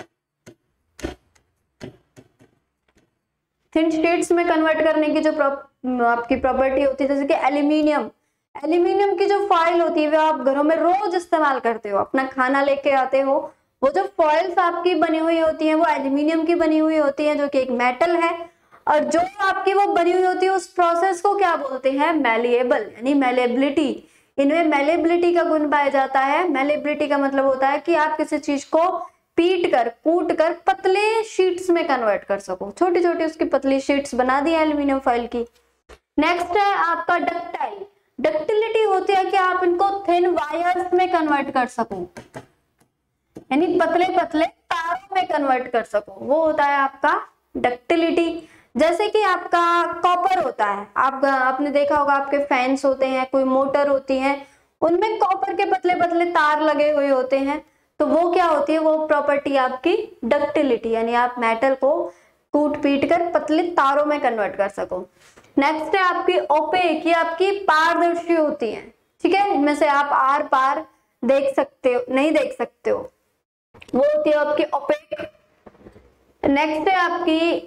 थिन शीट्स में कन्वर्ट करने की जो आपकी प्रॉपर्टी होती है। जैसे कि एल्यूमिनियम, एल्यूमिनियम की जो फॉइल होती है वो आप घरों में रोज इस्तेमाल करते हो, अपना खाना लेके आते हो, वो जो फॉइल्स आपकी बनी हुई होती है वो एल्यूमिनियम की बनी हुई होती है, जो कि एक मेटल है। और जो आपकी वो बनी हुई होती है उस प्रोसेस को क्या बोलते हैं, मैलिएबल, यानी मेलेबिलिटी। इनमें मेलेबिलिटी का गुण पाया जाता है। मेलेबिलिटी का मतलब होता है कि आप किसी चीज को पीट कर, कूट कर पतले शीट्स में कन्वर्ट कर सको, छोटी छोटी उसकी पतली शीट्स बना दी एल्यूमिनियम फॉइल की। नेक्स्ट है आपका डक्टाइल, डक्टिलिटी होती है कि आप इनको थिन वायर्स में कन्वर्ट कर सको, यानी पतले पतले तारों में कन्वर्ट कर सको, वो होता है आपका डक्टिलिटी। जैसे कि आपका कॉपर होता है, आप आपने देखा होगा आपके फैंस होते हैं, कोई मोटर होती है, उनमें कॉपर के पतले पतले तार लगे हुए होते हैं, तो वो क्या होती है, वो प्रॉपर्टी आपकी डक्टिलिटी, यानी आप मेटल को कूट पीट कर पतले तारों में कन्वर्ट कर सको। नेक्स्ट है आपकी ओपेक, ये आपकी पारदर्शी होती है, ठीक है, इनमें से आप आर पार देख सकते हो, नहीं देख सकते हो, वो होती है आपकी ओपेक। नेक्स्ट है आपकी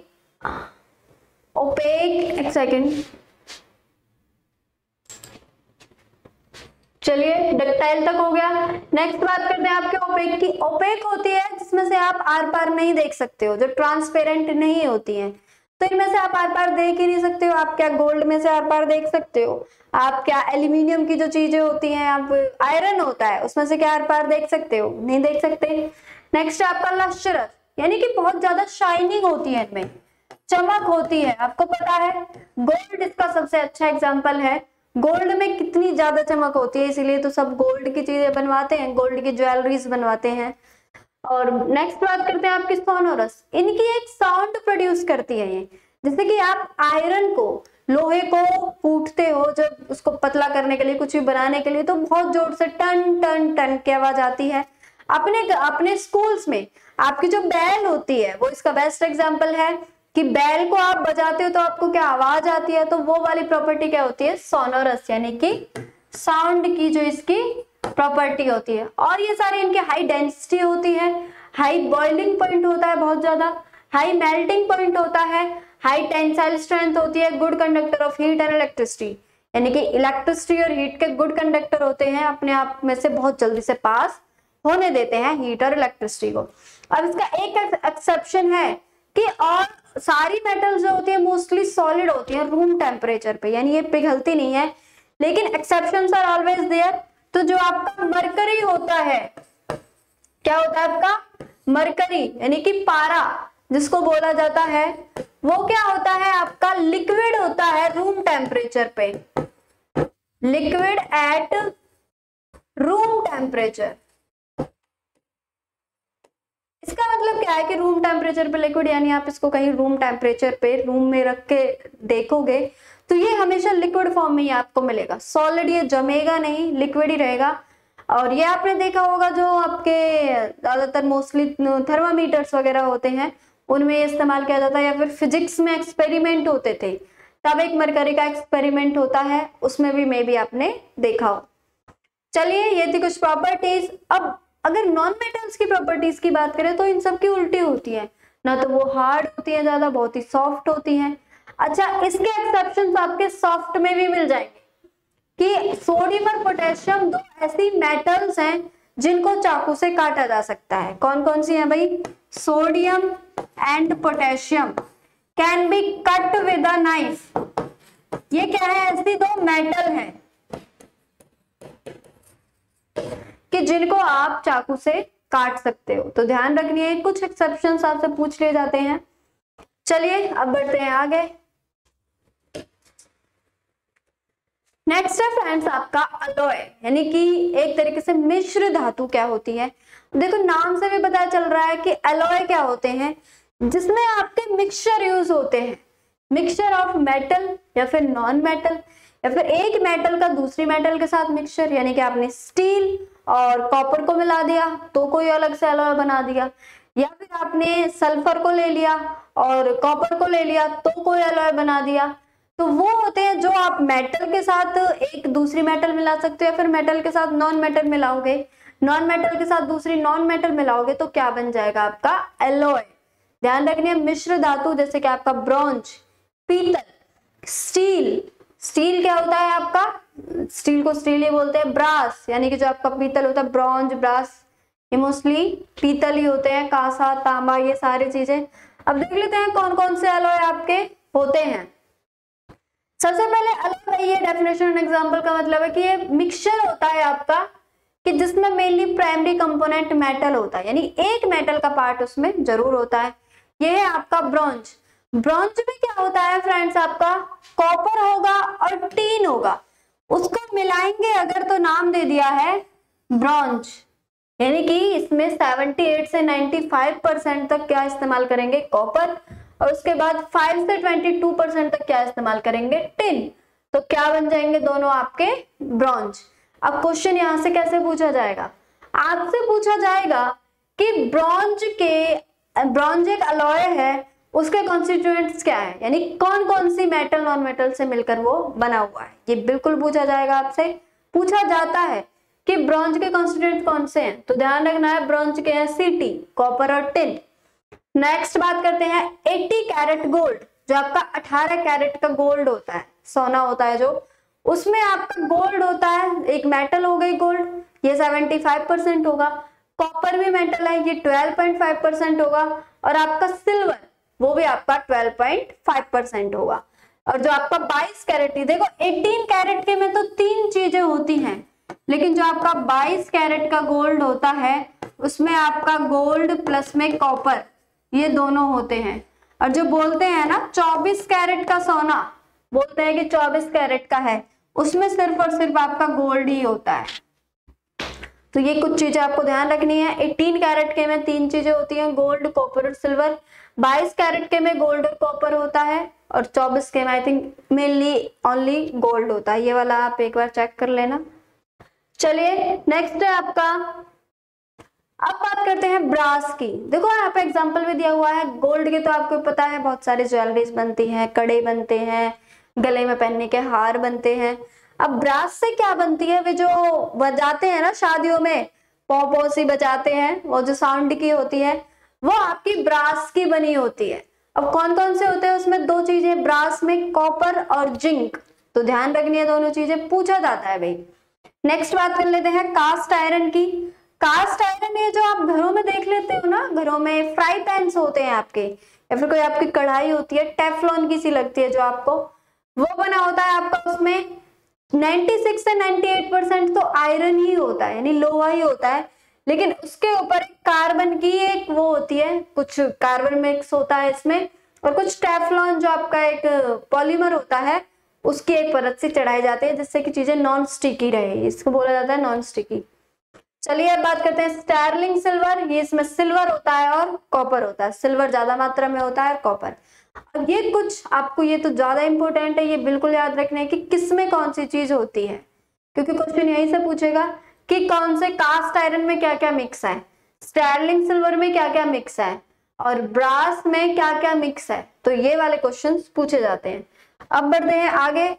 ओपेक, एक सेकेंड, चलिए डक्टाइल तक हो गया। नेक्स्ट बात करते हैं आपके ओपेक की। ओपेक होती है जिसमें से आप आर पार नहीं देख सकते हो, जो ट्रांसपेरेंट नहीं होती है, तो इनमें से आप आर पार देख ही नहीं सकते हो। आप क्या गोल्ड में से आर पार देख सकते हो? आप क्या एल्यूमिनियम की जो चीजें होती हैं, आप आयरन होता है उसमें से क्या आर पार देख सकते हो? नहीं देख सकते। नेक्स्ट है आपका लश्चरस, यानी कि बहुत ज्यादा शाइनिंग होती है, इनमें चमक होती है। आपको पता है गोल्ड इसका सबसे अच्छा एग्जाम्पल है। गोल्ड में कितनी ज्यादा चमक होती है, इसीलिए तो सब गोल्ड की चीजें बनवाते हैं, गोल्ड की ज्वेलरीज बनवाते हैं। और नेक्स्ट बात करते हैं आपकी सोनोरस, इनकी एक साउंड प्रोड्यूस करती है ये। जैसे कि आप आयरन को, लोहे को कूटते हो, जब उसको पतला करने के लिए, कुछ भी बनाने के लिए, तो बहुत जोर से टन टन टन की आवाज आती है। अपने अपने स्कूल्स में आपकी जो बेल होती है वो इसका बेस्ट एग्जाम्पल है कि बेल को आप बजाते हो तो आपको क्या आवाज आती है, तो वो वाली प्रॉपर्टी क्या होती है? सोनोरस, यानी कि साउंड की जो इसकी प्रॉपर्टी होती है। और ये सारी इनकी हाई डेंसिटी होती है, हाई बॉइलिंग पॉइंट होता है, बहुत ज्यादा हाई मेल्टिंग पॉइंट होता है, हाई टेंसाइल स्ट्रेंथ होती है, good conductor of heat and electricity, यानी कि इलेक्ट्रिसिटी और हीट के गुड कंडक्टर होते हैं, अपने आप में से बहुत जल्दी से पास होने देते हैं हीट और इलेक्ट्रिसिटी को। अब इसका एक एक्सेप्शन है कि और सारी मेटल्स जो होती है मोस्टली सॉलिड होती है रूम टेम्परेचर पे, यानी ये पिघलती नहीं है, लेकिन एक्सेप्शंस आर ऑलवेज देयर। तो जो आपका मरकरी होता है, क्या होता है आपका? मरकरी, यानी कि पारा जिसको बोला जाता है, वो क्या होता है आपका? लिक्विड होता है रूम टेम्परेचर पे, लिक्विड एट रूम टेम्परेचर। इसका मतलब क्या है कि रूम टेम्परेचर पे लिक्विड, यानी आप इसको कहीं रूम टेम्परेचर पे रूम में रख के देखोगे तो ये हमेशा लिक्विड फॉर्म में ही आपको मिलेगा, सॉलिड ये जमेगा नहीं, लिक्विड ही रहेगा। और ये आपने देखा होगा जो आपके ज्यादातर मोस्टली थर्मामीटर्स वगैरह होते हैं उनमें ये इस्तेमाल किया जाता है, या फिर फिजिक्स में एक्सपेरिमेंट होते थे तब एक मरकरी का एक्सपेरिमेंट होता है, उसमें भी मे बी आपने देखा हो। चलिए ये थी कुछ प्रॉपर्टीज। अब अगर नॉन मेटल्स की प्रॉपर्टीज की बात करें तो इन सब की उल्टी होती है, ना तो वो हार्ड होती है ज्यादा, बहुत ही सॉफ्ट होती है। अच्छा, इसके एक्सेप्शंस आपके सॉफ्ट में भी मिल जाएंगे कि सोडियम और पोटेशियम दो ऐसी मेटल्स हैं जिनको चाकू से काटा जा सकता है। कौन कौन सी हैं भाई? Sodium and potassium can be cut with a knife. ये क्या है? ऐसी दो मेटल हैं कि जिनको आप चाकू से काट सकते हो। तो ध्यान रखनी है, कुछ एक्सेप्शंस आपसे पूछ लिए जाते हैं। चलिए अब बढ़ते हैं आगे। नेक्स्ट है फ्रेंड्स आपका अलॉय, यानी कि एक तरीके से मिश्र धातु क्या होती है। देखो नाम से भी पता चल रहा है कि अलॉय क्या होते हैं, जिसमें आपके मिक्सचर यूज होते हैं, मिक्सचर ऑफ मेटल या फिर नॉन मेटल, या फिर एक मेटल का दूसरी मेटल के साथ मिक्सचर, यानी कि आपने स्टील और कॉपर को मिला दिया तो कोई अलग से अलॉय बना दिया, या फिर आपने सल्फर को ले लिया और कॉपर को ले लिया तो कोई अलॉय बना दिया। तो वो होते हैं जो आप मेटल के साथ एक दूसरी मेटल मिला सकते हो, या फिर मेटल के साथ नॉन मेटल मिलाओगे, नॉन मेटल के साथ दूसरी नॉन मेटल मिलाओगे तो क्या बन जाएगा आपका? एलॉय। ध्यान रखनी है, मिश्र धातु जैसे कि आपका ब्रॉन्ज, पीतल, स्टील। स्टील क्या होता है आपका? स्टील को स्टील ही बोलते हैं। ब्रास, यानी कि जो आपका पीतल होता है, ब्रॉन्ज, ब्रास, ये मोस्टली पीतल ही होते हैं। कांसा, तांबा, ये सारी चीजें। अब देख लेते हैं कौन कौन से अलॉय आपके होते हैं। सबसे पहले अलॉय, ये डेफिनेशन एग्जांपल का मतलब है कि ये मिक्सचर होता है आपका कि जिसमें मेनली प्राइमरी कंपोनेंट मेटल होता है, यानी एक मेटल का पार्ट उसमें जरूर होता है। ये है आपका ब्रॉन्ज। ब्रॉन्ज में क्या होता है फ्रेंड्स आपका? कॉपर होगा और टीन होगा, उसको मिलाएंगे अगर तो नाम दे दिया है ब्रॉन्ज। यानी कि इसमें अठहत्तर से पचानवे परसेंट तक क्या इस्तेमाल करेंगे? कॉपर, और उसके बाद पाँच से बाईस परसेंट तक क्या इस्तेमाल करेंगे? टिन। तो क्या बन जाएंगे दोनों आपके? ब्रॉन्ज। अब क्वेश्चन यहां से कैसे पूछा जाएगा? आपसे पूछा जाएगा कि ब्रॉन्ज के ब्रॉन्ज एक अलॉय है उसके कॉन्स्टिट्यूएंट्स क्या है, यानी कौन कौन सी मेटल नॉन मेटल से मिलकर वो बना हुआ है। ये बिल्कुल पूछा जाएगा आपसे, पूछा जाता है कि ब्रॉन्ज के कॉन्स्टिट्यूएंट्स कौन से हैं, तो ध्यान रखना है ब्रॉन्ज के हैं सीटी, कॉपर और टिन। नेक्स्ट बात करते हैं अस्सी कैरेट गोल्ड, जो आपका अठारह कैरेट का गोल्ड होता है, सोना होता है जो, उसमें आपका गोल्ड होता है, एक मेटल हो गई गोल्ड, ये पचहत्तर परसेंट होगा। कॉपर भी मेटल है, ये बारह पॉइंट पाँच परसेंट होगा। और आपका सिल्वर वो भी आपका बारह पॉइंट पाँच परसेंट होगा। और जो आपका बाईस कैरेट, देखो अठारह कैरेट के में तो तीन चीजें होती हैं, लेकिन जो आपका बाईस कैरेट का गोल्ड होता है उसमें आपका गोल्ड प्लस में कॉपर, ये दोनों होते हैं। और जो बोलते हैं ना चौबीस कैरेट का सोना, बोलते हैं कि चौबीस कैरेट का है, उसमें सिर्फ और सिर्फ आपका गोल्ड ही होता है। तो ये कुछ चीजें आपको ध्यान रखनी है। अठारह कैरेट के में तीन चीजें होती हैं, गोल्ड, कॉपर और सिल्वर। बाईस कैरेट के में गोल्ड और कॉपर होता है, और चौबीस के में I think mainly only gold होता है। ये वाला आप एक बार चेक कर लेना। चलिए नेक्स्ट है आपका, अब बात करते हैं ब्रास की। देखो यहाँ पे एग्जांपल भी दिया हुआ है। गोल्ड के तो आपको पता है बहुत सारी ज्वेलरीज बनती हैं, कड़े बनते हैं, गले में पहनने के हार बनते हैं। अब ब्रास से क्या बनती है, वे जो बजाते हैं ना शादियों में, पौ पौ सी बजाते हैं, वो जो साउंड की होती है वो आपकी ब्रास की बनी होती है। अब कौन कौन से होते हैं उसमें, दो चीजें ब्रास में, कॉपर और जिंक। तो ध्यान रखनी है, दोनों चीजें पूछा जाता है भाई। नेक्स्ट बात कर लेते हैं कास्ट आयरन की। कास्ट आयरन ये जो आप घरों में देख लेते हो ना, घरों में फ्राई पैन्स होते हैं आपके, या फिर कोई आपकी कढ़ाई होती है टेफ्लॉन की सी लगती है जो आपको, वो बना होता है आपका, उसमें छियानवे से अट्ठानवे परसेंट तो आयरन ही होता है, यानी लोहा ही होता है। लेकिन उसके ऊपर कार्बन की एक वो होती है, कुछ कार्बन मिक्स होता है इसमें, और कुछ टेफ्लॉन जो आपका एक पॉलीमर होता है उसकी एक परत से चढ़ाई जाती है, जिससे कि चीजें नॉन स्टिकी रहे। इसको बोला जाता है नॉन स्टिकी। चलिए अब बात करते हैं स्टर्लिंग सिल्वर। ये इसमें सिल्वर होता है और कॉपर होता है, सिल्वर ज्यादा मात्रा में होता है और कॉपर। अब ये कुछ आपको, ये तो ज्यादा इंपॉर्टेंट है, ये बिल्कुल याद रखना है कि किसमें कौन सी चीज होती है, क्योंकि क्वेश्चन यही से पूछेगा कि कौन से कास्ट आयरन में क्या क्या मिक्स है, स्टर्लिंग सिल्वर में क्या क्या मिक्स है, और ब्रास में क्या क्या मिक्स है। तो ये वाले क्वेश्चंस पूछे जाते हैं। अब बढ़ते हैं आगे।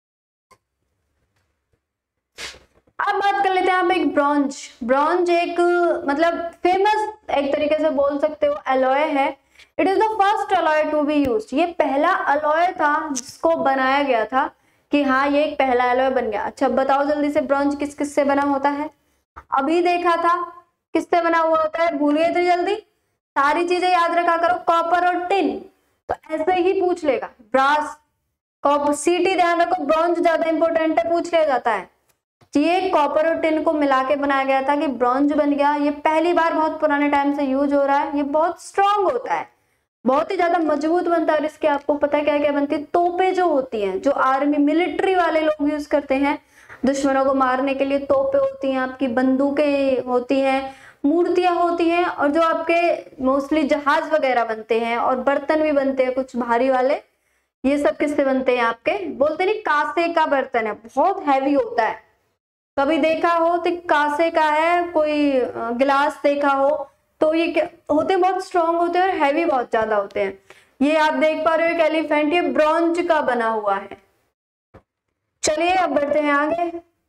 अब बात कर लेते हैं आप एक ब्रॉन्ज। ब्रॉन्ज एक मतलब फेमस, एक तरीके से बोल सकते हो, अलॉय है। It is the first alloy to be used. ये पहला अलॉय था जिसको बनाया गया था कि हाँ ये एक पहला अलॉय बन गया। अच्छा बताओ जल्दी से, ब्रॉन्ज किस किस से बना होता है? अभी देखा था किससे बना हुआ होता है, भूल गए थे जल्दी? सारी चीजें याद रखा करो, कॉपर और टिन। तो ऐसे ही पूछ लेगा, ब्रास, कॉपर, सीटी ध्यान रखो, ब्रॉन्ज ज्यादा इंपॉर्टेंट है, पूछ लिया जाता है। ये कॉपर और टिन को मिला के बनाया गया था कि ब्रॉन्ज बन गया। ये पहली बार बहुत पुराने टाइम से यूज हो रहा है। ये बहुत स्ट्रांग होता है, बहुत ही ज्यादा मजबूत बनता है। और इसके आपको पता है क्या क्या बनती है, तोपें जो होती हैं, जो आर्मी मिलिट्री वाले लोग यूज करते हैं दुश्मनों को मारने के लिए, तोपें होती हैं आपकी, बंदूकें होती हैं, मूर्तियां होती हैं, और जो आपके मोस्टली जहाज वगैरह बनते हैं, और बर्तन भी बनते हैं कुछ भारी वाले। ये सब किससे बनते हैं आपके, बोलते नहीं कांसे का बर्तन है, बहुत हैवी होता है। कभी देखा हो तो कांसे का है, कोई गिलास देखा हो तो ये क्या होते हैं, बहुत स्ट्रांग होते हैं और हैवी बहुत ज्यादा होते हैं। ये आप देख पा रहे हो एक एलिफेंट, ये ब्रॉन्ज का बना हुआ है। चलिए अब बढ़ते हैं आगे।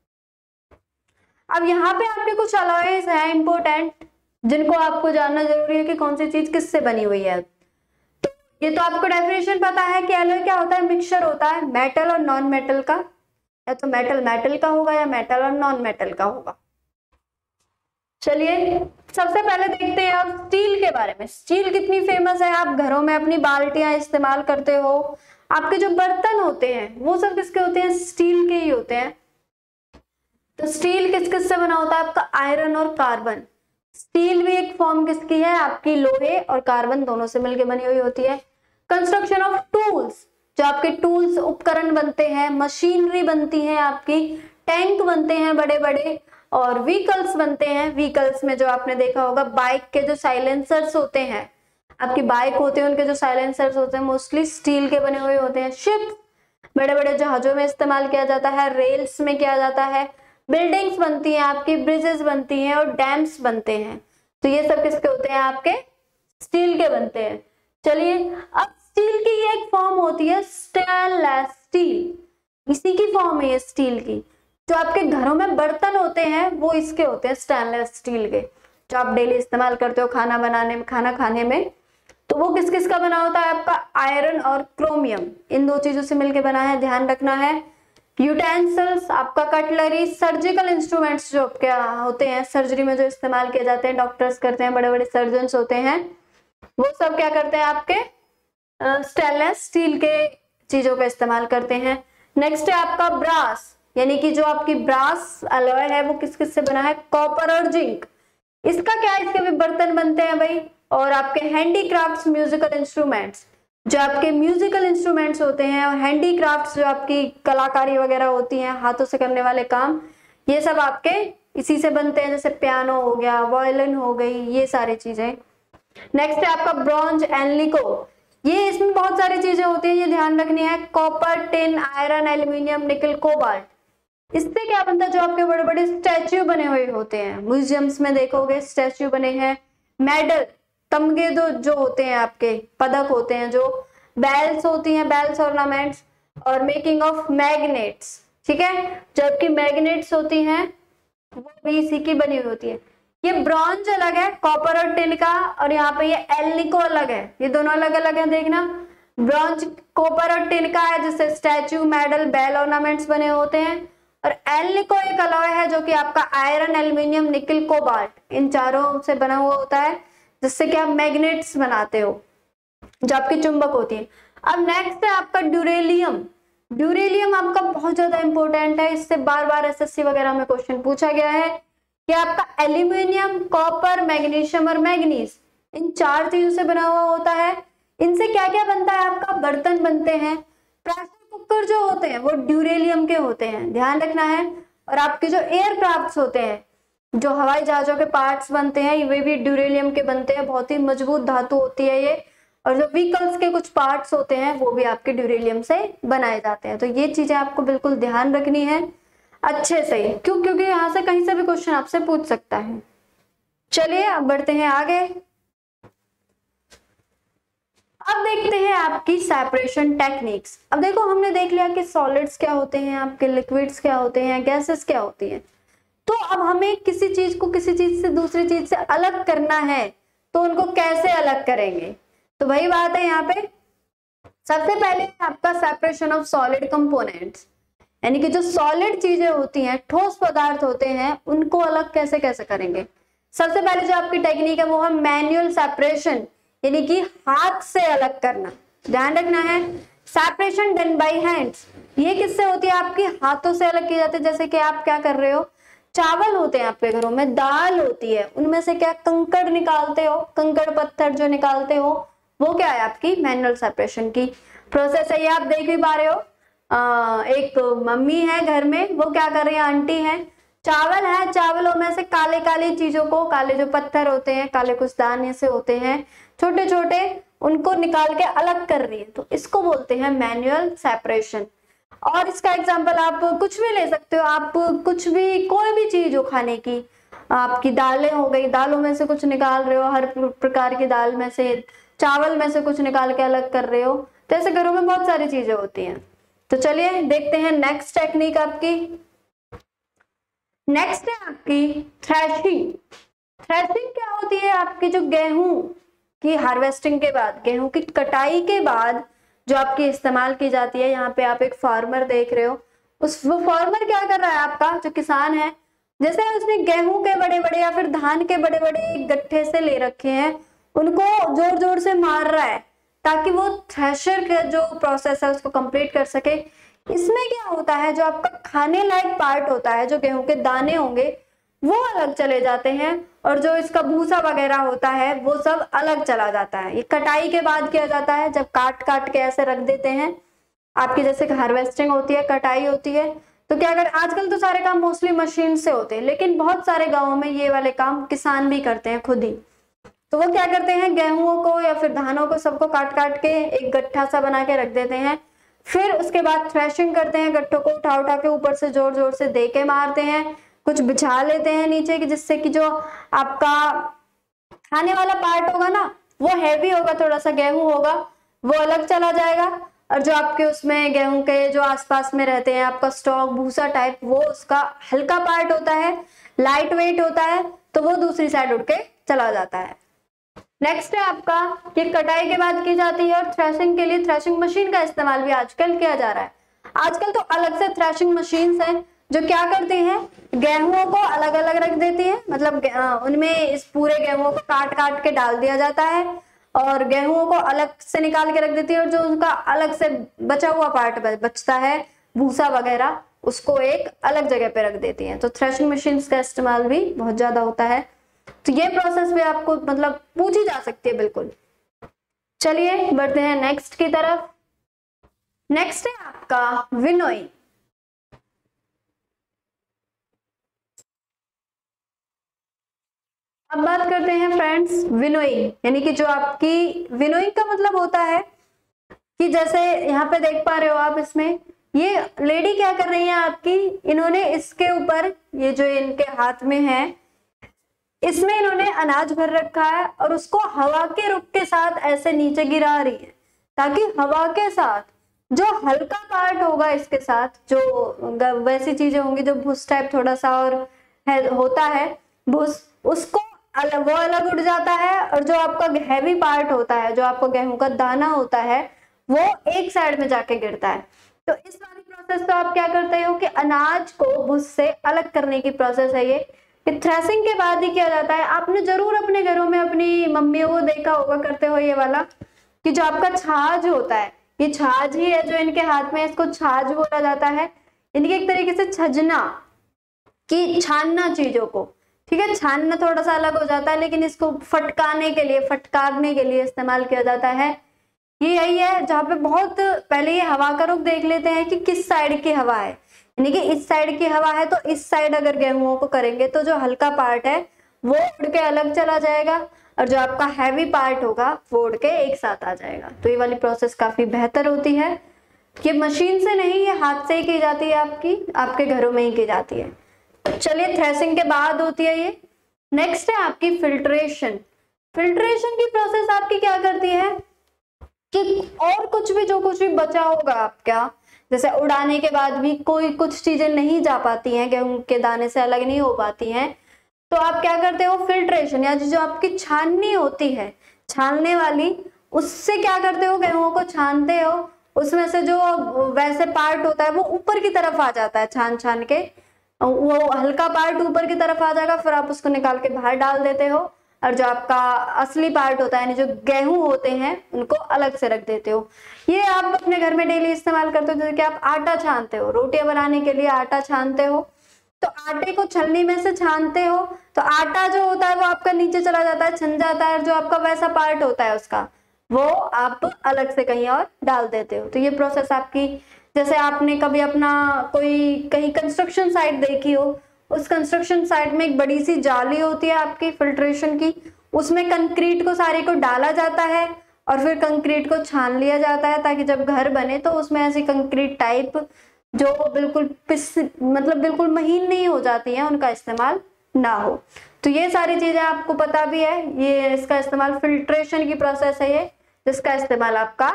अब यहाँ पे आपके कुछ अलॉयज हैं इंपॉर्टेंट, जिनको आपको जानना जरूरी है कि कौन सी चीज किससे बनी हुई है। तो ये तो आपको डेफिनेशन पता है कि अलॉय क्या होता है, मिक्सचर होता है मेटल और नॉन मेटल का, या तो मेटल मेटल का होगा या मेटल और नॉन मेटल का होगा। चलिए सबसे पहले देखते हैं आप स्टील के बारे में। स्टील कितनी फेमस है, आप घरों में अपनी बाल्टियां इस्तेमाल करते हो, आपके जो बर्तन होते हैं वो सब किसके होते हैं, स्टील के ही होते हैं। तो स्टील किस किस से बना होता है आपका, आयरन और कार्बन। स्टील भी एक फॉर्म किसकी है आपकी, लोहे और कार्बन दोनों से मिलकर बनी हुई होती है। कंस्ट्रक्शन ऑफ टूल्स, जो आपके टूल्स उपकरण बनते हैं, मशीनरी बनती है आपकी, टैंक बनते हैं बड़े बड़े, और व्हीकल्स बनते हैं। व्हीकल्स में जो आपने देखा होगा बाइक के जो साइलेंसर्स होते हैं, आपकी बाइक होते हैं उनके जो साइलेंसर्स होते हैं मोस्टली स्टील के बने हुए होते हैं। शिप बड़े बड़े जहाजों में इस्तेमाल किया जाता है, रेल्स में किया जाता है। बिल्डिंग्स बनती हैं आपकी, ब्रिजेस बनती हैं और डैम्स बनते हैं। तो ये सब किसके होते हैं आपके, स्टील के बनते हैं। चलिए, अब स्टील की ये एक फॉर्म होती है स्टेनलेस स्टील, इसी की फॉर्म है ये स्टील की। जो आपके घरों में बर्तन होते हैं वो इसके होते हैं स्टेनलेस स्टील के, जो आप डेली इस्तेमाल करते हो खाना बनाने में, खाना खाने में। तो वो किस किस का बना होता है आपका, आयरन और क्रोमियम, इन दो चीजों से मिलकर बना है, ध्यान रखना है। यूटेंसिल्स आपका कटलरी, सर्जिकल इंस्ट्रूमेंट्स जो आपके होते हैं सर्जरी में जो इस्तेमाल किए जाते हैं, डॉक्टर्स करते हैं, बड़े बड़े सर्जन्स होते हैं, वो सब क्या करते हैं आपके स्टेनलेस स्टील के चीजों का इस्तेमाल करते हैं। नेक्स्ट है आपका ब्रास, यानी कि जो आपकी ब्रास अलॉय है वो किस किस से बना है, कॉपर और जिंक। इसका क्या है, इसके भी बर्तन बनते हैं भाई। और आपके हैंडीक्राफ्ट्स म्यूजिकल इंस्ट्रूमेंट्स, जो आपके म्यूजिकल इंस्ट्रूमेंट्स होते हैं, और हैंडीक्राफ्ट्स जो आपकी कलाकारी वगैरह होती हैं, हाथों से करने वाले काम, ये सब आपके इसी से बनते हैं, जैसे पियानो हो गया, वायलिन हो गई, ये सारी चीजें। नेक्स्ट है आपका ब्रॉन्ज एंड निको, ये इसमें बहुत सारी चीजें होती हैं, ये ध्यान रखनी है। Copper, tin, iron, aluminium, nickel, cobalt. इससे क्या बनता है, जो आपके बड़े बड़े स्टैच्यू बने हुए होते हैं, म्यूजियम्स में देखोगे स्टैच्यू बने हैं। मेडल, तमगे जो जो होते हैं आपके, पदक होते हैं जो, बेल्स होती हैं, बेल्स ऑर्नामेंट्स, और मेकिंग ऑफ मैग्नेट्स, ठीक है, जबकि मैग्नेट्स होती हैं वो भी इसी की बनी हुई होती है। ये ब्रॉन्ज अलग है कॉपर और टिन का, और यहाँ पे ये एल्निको अलग है, ये दोनों अलग अलग है, देखना। ब्रॉन्ज कॉपर और टिन का है जिससे स्टैच्यू, मेडल, बेल ऑर्नामेंट्स बने होते हैं, और एल्निको एक अलॉय है जो कि आपका आयरन, एल्यूमिनियम, निकल, कोबाल्ट, इन चारों से बना हुआ होता है, जिससे कि आप मैग्नेट्स बनाते हो, जो आपकी चुंबक होती है। अब नेक्स्ट है आपका ड्यूरेलियम। ड्यूरेलियम आपका बहुत ज्यादा इंपॉर्टेंट है, इससे बार बार एसएससी वगैरह में क्वेश्चन पूछा गया है कि आपका एल्यूमिनियम, कॉपर, मैग्नीशियम और मैग्नीज, इन चार चीजों से बना हुआ होता है। इनसे क्या क्या बनता है, आपका बर्तन बनते हैं। प्रेशर कुकर जो होते हैं वो ड्यूरेलियम के होते हैं, ध्यान रखना है। और आपके जो एयरक्राफ्ट्स होते हैं, जो हवाई जहाजों के पार्ट्स बनते हैं, वे भी ड्यूरेलियम के बनते हैं, बहुत ही मजबूत धातु होती है ये। और जो व्हीकल्स के कुछ पार्ट्स होते हैं वो भी आपके ड्यूरेलियम से बनाए जाते हैं। तो ये चीजें आपको बिल्कुल ध्यान रखनी है अच्छे से, क्यों, क्योंकि यहाँ से कहीं से भी क्वेश्चन आपसे पूछ सकता है। चलिए अब बढ़ते हैं आगे। अब देखते हैं आपकी सेपरेशन टेक्निक्स। अब देखो, हमने देख लिया कि सॉलिड्स क्या होते हैं, आपके लिक्विड्स क्या होते हैं, गैसेस क्या होती हैं। तो अब हमें किसी चीज को किसी चीज से दूसरी चीज से अलग करना है, तो उनको कैसे अलग करेंगे, तो वही बात है यहाँ पे। सबसे पहले आपका सेपरेशन ऑफ सॉलिड कंपोनेंट्स, यानी कि जो सॉलिड चीजें होती हैं, ठोस पदार्थ होते हैं, उनको अलग कैसे कैसे करेंगे। सबसे पहले जो आपकी टेक्निक है वो है मैन्युअल सेपरेशन, यानी कि हाथ से अलग करना, ध्यान रखना है। सेपरेशन डन बाय हैंड्स, ये किससे होती है, आपकी हाथों से अलग की जाती है। जैसे कि आप क्या कर रहे हो, चावल होते हैं आपके घरों में, दाल होती है, उनमें से क्या कंकड़ निकालते हो, कंकड़ पत्थर जो निकालते हो, वो क्या है आपकी मैनुअल सेपरेशन की प्रोसेस है। ये आप देख भी पा रहे हो, आ, एक मम्मी है घर में, वो क्या कर रही है, आंटी है, चावल है, चावलों में से काले काले चीजों को, काले जो पत्थर होते हैं, काले कुछ दाने से होते हैं छोटे छोटे, उनको निकाल के अलग कर रही है, तो इसको बोलते हैं मैनुअल सेपरेशन। और इसका एग्जांपल आप कुछ भी ले सकते हो, आप कुछ भी, कोई भी चीज हो खाने की, आपकी दालें हो गई, दालों में से कुछ निकाल रहे हो, हर प्रकार की दाल में से, चावल में से कुछ निकाल के अलग कर रहे हो, तो ऐसे घरों में बहुत सारी चीजें होती हैं। तो चलिए देखते हैं नेक्स्ट टेक्निक आपकी। नेक्स्ट है आपकी थ्रेशिंग। थ्रेशिंग क्या होती है, आपकी जो गेहूं की हार्वेस्टिंग के बाद, गेहूं की कटाई के बाद जो आपकी इस्तेमाल की जाती है। यहाँ पे आप एक फार्मर देख रहे हो, उस वो फार्मर क्या कर रहा है, आपका जो किसान है, जैसे उसने गेहूं के बड़े बड़े या फिर धान के बड़े बड़े गट्ठे से ले रखे हैं, उनको जोर जोर से मार रहा है ताकि वो थ्रेशर का जो प्रोसेस है उसको कंप्लीट कर सके। इसमें क्या होता है, जो आपका खाने लायक पार्ट होता है, जो गेहूं के दाने होंगे वो अलग चले जाते हैं, और जो इसका भूसा वगैरह होता है वो सब अलग चला जाता है। ये कटाई के बाद किया जाता है, जब काट काट के ऐसे रख देते हैं। आपकी जैसे हार्वेस्टिंग होती है, कटाई होती है, तो क्या अगर आजकल तो सारे काम मोस्टली मशीन से होते हैं, लेकिन बहुत सारे गाँवों में ये वाले काम किसान भी करते हैं खुद ही। तो वो क्या करते हैं, गेहूं को या फिर धानों को सबको काट काट के एक गट्ठा सा बना के रख देते हैं, फिर उसके बाद थ्रेशिंग करते हैं, गट्ठों को उठा उठा के ऊपर से जोर जोर से दे के मारते हैं, कुछ बिछा लेते हैं नीचे की, जिससे कि जो आपका खाने वाला पार्ट होगा ना वो हैवी होगा, थोड़ा सा गेहूं होगा वो अलग चला जाएगा, और जो आपके उसमें गेहूं के जो आसपास में रहते हैं आपका स्टॉक भूसा टाइप, वो उसका हल्का पार्ट होता है, लाइट वेट होता है, तो वो दूसरी साइड उड़ के चला जाता है। नेक्स्ट है आपका, ये कटाई के बाद की जाती है, और थ्रेशिंग के लिए थ्रेशिंग मशीन का इस्तेमाल भी आजकल किया जा रहा है। आजकल तो अलग से थ्रेशिंग मशीन्स हैं जो क्या करती हैं, गेहूं को अलग अलग रख देती है, मतलब उनमें इस पूरे गेहूं को काट काट के डाल दिया जाता है और गेहूं को अलग से निकाल के रख देती है, और जो उनका अलग से बचा हुआ पार्ट बचता है भूसा वगैरह, उसको एक अलग जगह पे रख देती है। तो थ्रेशिंग मशीन का इस्तेमाल भी बहुत ज्यादा होता है। तो ये प्रोसेस भी आपको मतलब पूछी जा सकती है बिल्कुल। चलिए बढ़ते हैं नेक्स्ट की तरफ। नेक्स्ट है आपका विनोइंग। अब बात करते हैं फ्रेंड्स विनोइंग, यानी कि जो आपकी विनोइंग का मतलब होता है कि जैसे यहाँ पे देख पा रहे हो आप, इसमें ये लेडी क्या कर रही है आपकी, इन्होंने इसके ऊपर ये जो इनके हाथ में है इसमें इन्होंने अनाज भर रखा है और उसको हवा के रुख के साथ ऐसे नीचे गिरा रही है, ताकि हवा के साथ जो हल्का पार्ट होगा इसके साथ, जो वैसी चीजें होंगी जो भूस टाइप थोड़ा सा और है, होता है भूस, उसको अलग वो अलग उड़ जाता है, और जो आपका हैवी पार्ट होता है, जो आपका गेहूं का दाना होता है, वो एक साइड में जाके गिरता है। तो इस वाली प्रोसेस को आप क्या करते हो कि अनाज को भूस से अलग करने की प्रोसेस है ये, कि थ्रेसिंग के बाद ही किया जाता है। आपने जरूर अपने घरों में अपनी मम्मियों को देखा होगा करते हो ये वाला, कि जो आपका छाछ होता है, ये छाछ ही है जो इनके हाथ में, इसको छाछ बोला जाता है। इनके एक तरीके से छजना कि छानना चीजों को, ठीक है, छानना थोड़ा सा अलग हो जाता है, लेकिन इसको फटकाने के लिए, फटकारने के लिए इस्तेमाल किया जाता है। ये यही है जहाँ पे बहुत पहले ये हवा का रुख देख लेते हैं कि किस साइड की हवा है, यानी कि इस साइड की हवा है तो इस साइड अगर गेहूं को करेंगे तो जो हल्का पार्ट है वो उड़ के अलग चला जाएगा, और जो आपका हैवी पार्ट होगा वो उड़ के एक साथ आ जाएगा। तो ये वाली प्रोसेस काफी बेहतर होती है। ये मशीन से नहीं, ये हाथ से ही की जाती है, आपकी आपके घरों में ही की जाती है। चलिए थ्रेसिंग के बाद होती है ये। नेक्स्ट है आपकी फिल्ट्रेशन। फिल्ट्रेशन की प्रोसेस आपकी क्या करती है कि और कुछ भी जो कुछ भी बचा होगा आपका, जैसे उड़ाने के बाद भी कोई कुछ चीजें नहीं जा पाती हैं, गेहूं के दाने से अलग नहीं हो पाती हैं, तो आप क्या करते हो फिल्ट्रेशन, या जो आपकी छाननी होती है, छानने वाली, उससे क्या करते हो गेहूं को छानते हो, उसमें से जो वैसे पार्ट होता है वो ऊपर की तरफ आ जाता है, छान छान के वो हल्का पार्ट ऊपर की तरफ आ जाएगा, फिर आप उसको निकाल के बाहर डाल देते हो, और जो आपका असली पार्ट होता है, यानी जो गेहूं होते हैं, उनको अलग से रख देते हो। ये आप अपने घर में डेली इस्तेमाल करते हो, जैसे कि आप आटा छानते हो, रोटियां बनाने के लिए आटा छानते हो, तो आटे को छलनी में से छानते हो, तो आटा जो होता है वो आपका नीचे चला जाता है, छन जाता है, और जो आपका वैसा पार्ट होता है उसका वो आप अलग से कहीं और डाल देते हो। तो ये प्रोसेस आपकी, जैसे आपने कभी अपना कोई कहीं कंस्ट्रक्शन साइट देखी हो, उस कंस्ट्रक्शन साइट में एक बड़ी सी जाली होती है आपकी फिल्ट्रेशन की, उसमें कंक्रीट को सारे को डाला जाता है और फिर कंक्रीट को छान लिया जाता है, ताकि जब घर बने तो उसमें ऐसी कंक्रीट टाइप जो बिल्कुल पिस मतलब बिल्कुल महीन नहीं हो जाती है, उनका इस्तेमाल ना हो। तो ये सारी चीजें आपको पता भी है, ये इसका इस्तेमाल फिल्ट्रेशन की प्रोसेस है ये, जिसका इस्तेमाल आपका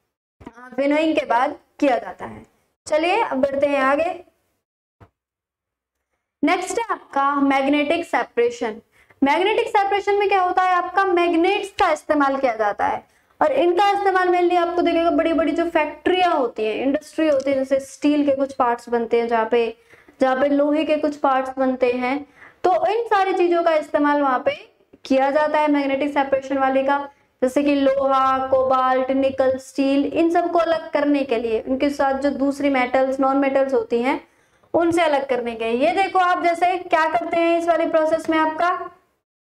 विनोइंग के बाद किया जाता है। चलिए अब बढ़ते हैं आगे। नेक्स्ट है आपका मैग्नेटिक सेपरेशन। मैग्नेटिक सेपरेशन में क्या होता है, आपका मैग्नेट्स का इस्तेमाल किया जाता है, और इनका इस्तेमाल मेनली आपको देखेगा बड़ी बड़ी जो फैक्ट्रियां होती हैं, इंडस्ट्री होती है, जैसे स्टील के कुछ पार्ट्स बनते हैं, जहाँ पे जहाँ पे लोहे के कुछ पार्ट्स बनते हैं, तो इन सारी चीजों का इस्तेमाल वहां पे किया जाता है मैग्नेटिक सेपरेशन वाले का, जैसे कि लोहा, कोबाल्ट, निकल, स्टील, इन सबको अलग करने के लिए, उनके साथ जो दूसरी मेटल्स, नॉन मेटल्स होती हैं, उनसे अलग करने के लिए। ये देखो आप जैसे क्या करते हैं इस वाली प्रोसेस में, आपका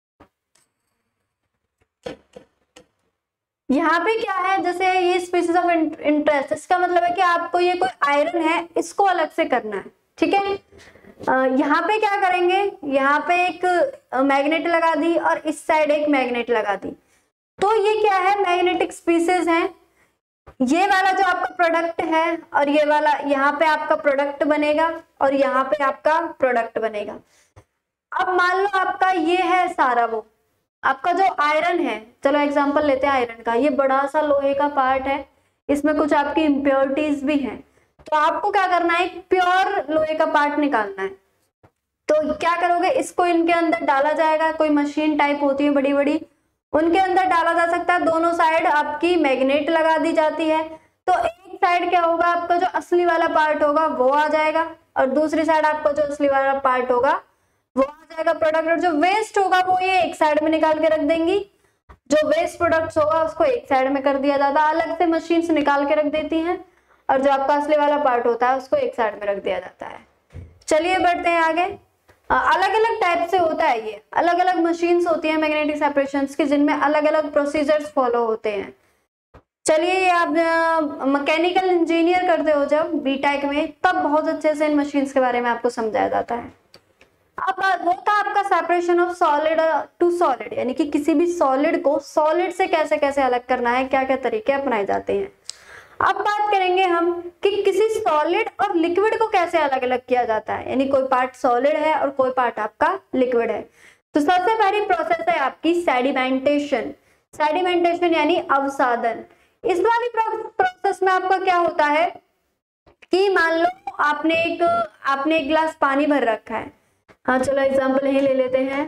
यहाँ पे क्या है, जैसे ये स्पीसीज ऑफ इंटरेस्ट, इसका मतलब है कि आपको ये कोई आयरन है, इसको अलग से करना है, ठीक है। यहाँ पे क्या करेंगे, यहाँ पे एक मैग्नेट लगा दी और इस साइड एक मैग्नेट लगा दी, तो ये क्या है, मैग्नेटिक स्पीसीज हैं। ये वाला जो आपका प्रोडक्ट है और ये वाला, यहाँ पे आपका प्रोडक्ट बनेगा और यहाँ पे आपका प्रोडक्ट बनेगा। अब मान लो आपका ये है सारा वो, आपका जो आयरन है, चलो एग्जांपल लेते हैं आयरन का, ये बड़ा सा लोहे का पार्ट है, इसमें कुछ आपकी इम्प्योरिटीज भी हैं, तो आपको क्या करना है, प्योर लोहे का पार्ट निकालना है। तो क्या करोगे, इसको इनके अंदर डाला जाएगा, कोई मशीन टाइप होती है बड़ी बड़ी, उनके अंदर डाला जा सकता है, दोनों साइड आपकी मैग्नेट लगा दी जाती है, तो एक साइड क्या होगा, आपका जो असली वाला पार्ट होगा वो आ जाएगा, और दूसरी साइड आपका जो असली वाला पार्ट होगा वो आ जाएगा प्रोडक्ट, और जो वेस्ट होगा वो ये एक साइड में निकाल के रख देंगी, जो वेस्ट प्रोडक्ट्स होगा उसको एक साइड में कर दिया जाता है, अलग से मशीन से निकाल के रख देती हैं, और जो आपका असली वाला पार्ट होता है उसको एक साइड में रख दिया जाता है। चलिए बढ़ते हैं आगे। अलग अलग टाइप से होता है ये, अलग अलग मशीन्स होती हैं मैग्नेटिक सेपरेशंस की, जिनमें अलग अलग प्रोसीजर्स फॉलो होते हैं। चलिए ये आप मैकेनिकल इंजीनियर करते हो जब बीटेक में, तब बहुत अच्छे से इन मशीन्स के बारे में आपको समझाया जाता है। अब वो था आपका separation of solid to solid, यानी कि किसी भी सॉलिड को सॉलिड से कैसे कैसे अलग करना है, क्या क्या तरीके अपनाए जाते हैं। अब बात करेंगे हम कि किसी सॉलिड और लिक्विड को कैसे अलग अलग किया जाता है, यानी कोई पार्ट सॉलिड है और कोई पार्ट आपका लिक्विड है। तो सबसे पहली प्रोसेस है आपकी सेडिमेंटेशन। सेडिमेंटेशन यानी अवसादन। इस वाली प्रोसेस में आपका क्या होता है कि मान लो आपने एक आपने एक गिलास पानी भर रखा है, हाँ चलो एग्जांपल यही ले लेते हैं,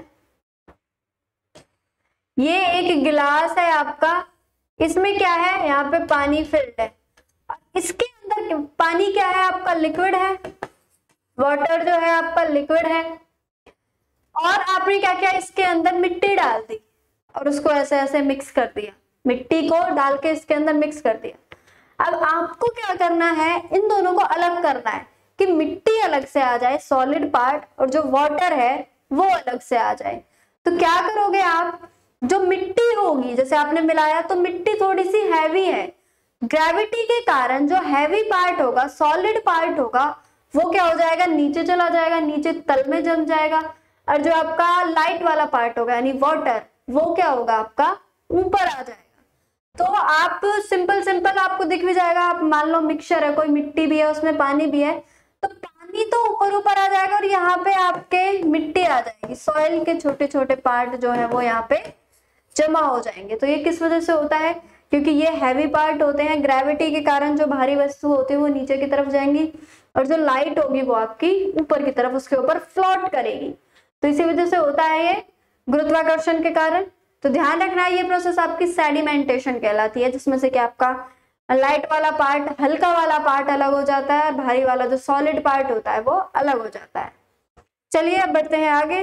ये एक गिलास है आपका, इसमें क्या है, यहाँ पे पानी फिल्ड है, इसके अंदर पानी क्या है आपका, लिक्विड है, वाटर जो है आपका लिक्विड है, और आपने क्या किया, इसके अंदर मिट्टी डाल दी और उसको ऐसे ऐसे मिक्स कर दिया, मिट्टी को डाल के इसके अंदर मिक्स कर दिया। अब आपको क्या करना है, इन दोनों को अलग करना है कि मिट्टी अलग से आ जाए सॉलिड पार्ट, और जो वाटर है वो अलग से आ जाए। तो क्या करोगे आप, जो मिट्टी होगी, जैसे आपने मिलाया तो मिट्टी थोड़ी सी हैवी है, ग्रेविटी के कारण जो हैवी पार्ट होगा, सॉलिड पार्ट होगा, वो क्या हो जाएगा, नीचे चला जाएगा, नीचे तल में जम जाएगा, और जो आपका लाइट वाला पार्ट होगा यानी वाटर, वो क्या होगा आपका ऊपर आ जाएगा। तो आप सिंपल सिंपल आपको दिख भी जाएगा, आप मान लो मिक्सचर है, कोई मिट्टी भी है उसमें पानी भी है, तो पानी तो ऊपर ऊपर आ जाएगा और यहाँ पे आपके मिट्टी आ जाएगी, सॉइल के छोटे छोटे पार्ट जो है वो यहाँ पे जमा हो जाएंगे। तो ये किस वजह से होता है, क्योंकि ये हैवी पार्ट होते हैं, ग्रेविटी के कारण जो भारी वस्तु होती है वो नीचे की तरफ जाएंगी, और जो लाइट होगी वो आपकी ऊपर की तरफ उसके ऊपर फ्लोट करेगी। तो इसी वजह से होता है ये गुरुत्वाकर्षण के कारण। तो ध्यान रखना है ये प्रोसेस आपकी सेडिमेंटेशन कहलाती है, जिसमें से कि आपका लाइट वाला पार्ट, हल्का वाला पार्ट अलग हो जाता है, भारी वाला जो सॉलिड पार्ट होता है वो अलग हो जाता है। चलिए अब बढ़ते हैं आगे।